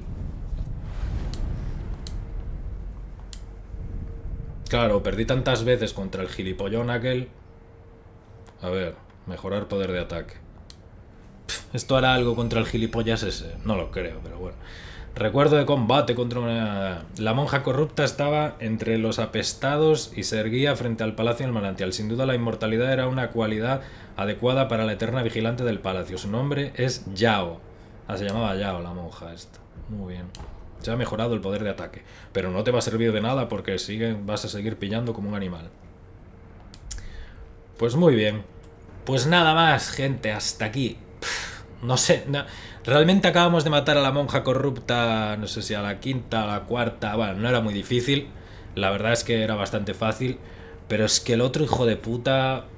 Claro, perdí tantas veces contra el gilipollón aquel. A ver, mejorar poder de ataque. ¿Esto hará algo contra el gilipollas ese? No lo creo, pero bueno. Recuerdo de combate contra una... La monja corrupta estaba entre los apestados y se erguía frente al palacio del manantial. Sin duda la inmortalidad era una cualidad adecuada para la eterna vigilante del palacio. Su nombre es Yao. Ah, se llamaba Yao la monja esta. Muy bien. Se ha mejorado el poder de ataque, pero no te va a servir de nada porque vas a seguir pillando como un animal. Pues muy bien. Pues nada más, gente, hasta aquí. No sé, realmente acabamos de matar a la monja corrupta, no sé si a la quinta, a la cuarta. Bueno, no era muy difícil. La verdad es que era bastante fácil. Pero es que el otro hijo de puta...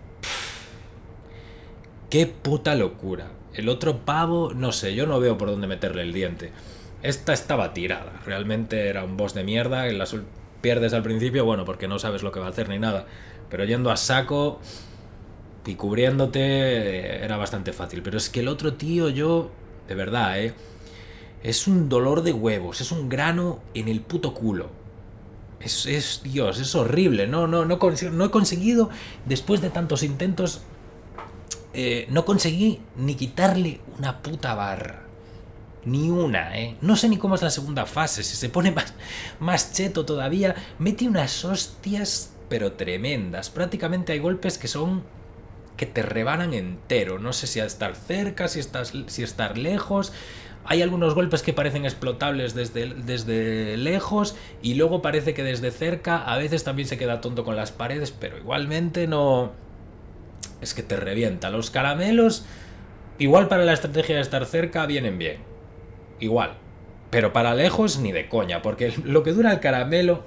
Qué puta locura. El otro pavo, no sé, yo no veo por dónde meterle el diente. Esta estaba tirada, realmente era un boss de mierda, pierdes al principio, bueno, porque no sabes lo que va a hacer ni nada, pero yendo a saco y cubriéndote era bastante fácil, pero es que el otro tío, yo, de verdad, es un dolor de huevos, es un grano en el puto culo. Dios, es horrible, no he conseguido, después de tantos intentos, no conseguí ni quitarle una puta barra. Ni una, No sé ni cómo es la segunda fase. Si se pone más cheto todavía. Mete unas hostias, pero tremendas. Prácticamente hay golpes que te rebanan entero. No sé si a estar cerca, si estar lejos. hay algunos golpes que parecen explotables desde lejos y luego parece que desde cerca a veces también se queda tonto con las paredes, pero igualmente no... Es que te revienta. Los caramelos, igual para la estrategia de estar cerca, vienen bien. Igual. Pero para lejos ni de coña, porque lo que dura el caramelo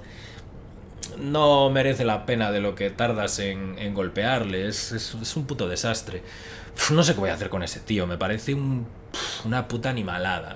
no merece la pena de lo que tardas en golpearle. Es un puto desastre. No sé qué voy a hacer con ese tío. Me parece una puta animalada.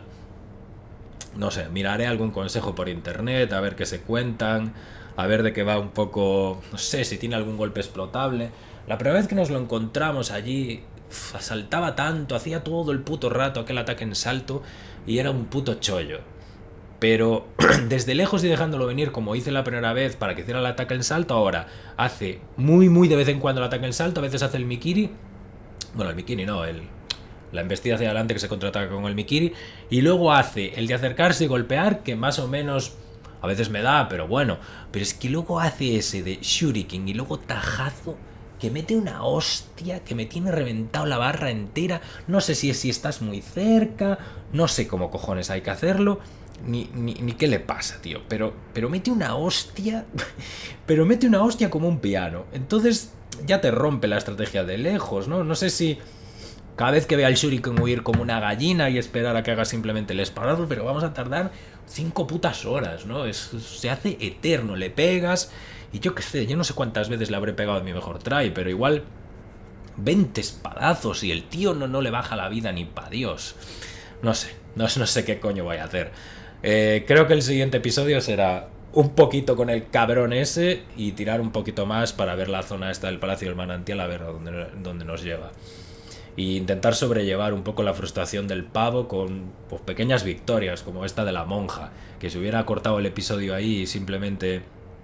No sé, miraré algún consejo por internet, a ver qué se cuentan, a ver de qué va un poco... No sé, si tiene algún golpe explotable. La primera vez que nos lo encontramos allí, saltaba tanto, hacía todo el puto rato aquel ataque en salto y era un puto chollo. Pero desde lejos y dejándolo venir como hice la primera vez para que hiciera el ataque en salto, ahora hace muy de vez en cuando el ataque en salto, a veces hace el Mikiri. Bueno, el Mikiri no, la embestida hacia adelante que se contraataca con el Mikiri. Y luego hace el de acercarse y golpear, que más o menos a veces me da, pero bueno. Pero es que luego hace ese de Shuriken y luego tajazo, que mete una hostia, que me tiene reventado la barra entera. No sé si es si estás muy cerca, no sé cómo cojones hay que hacerlo, ni qué le pasa, tío. Pero mete una hostia, pero mete una hostia como un piano. Entonces ya te rompe la estrategia de lejos, ¿no? No sé si cada vez que vea al Shuriken huir como una gallina y esperar a que haga simplemente el espadazo, pero vamos a tardar 5 putas horas, ¿no? Se hace eterno, le pegas... Y yo qué sé, yo no sé cuántas veces le habré pegado en mi mejor try, pero igual 20 espadazos y el tío no le baja la vida ni pa' Dios. No sé qué coño voy a hacer. Creo que el siguiente episodio será un poquito con el cabrón ese y tirar un poquito más para ver la zona esta del Palacio del Manantial, a ver dónde nos lleva. Y intentar sobrellevar un poco la frustración del pavo con pues, pequeñas victorias, como esta de la monja, que si hubiera cortado el episodio ahí y simplemente...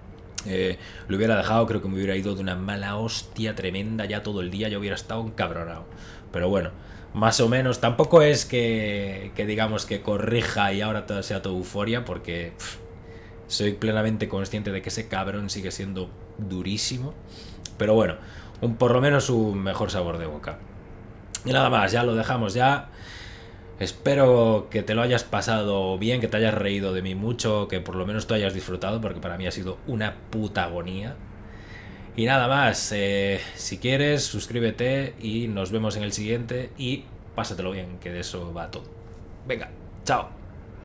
lo hubiera dejado, creo que me hubiera ido de una mala hostia tremenda ya todo el día, yo hubiera estado encabronado. Pero bueno, más o menos, tampoco es que digamos que corrija y ahora todo sea todo euforia, porque soy plenamente consciente de que ese cabrón sigue siendo durísimo. Pero bueno, por lo menos un mejor sabor de boca. Y nada más, ya lo dejamos ya. Espero que te lo hayas pasado bien, que te hayas reído de mí mucho, que por lo menos tú hayas disfrutado, porque para mí ha sido una puta agonía. Y nada más, si quieres, suscríbete y nos vemos en el siguiente y pásatelo bien, que de eso va todo. Venga, chao.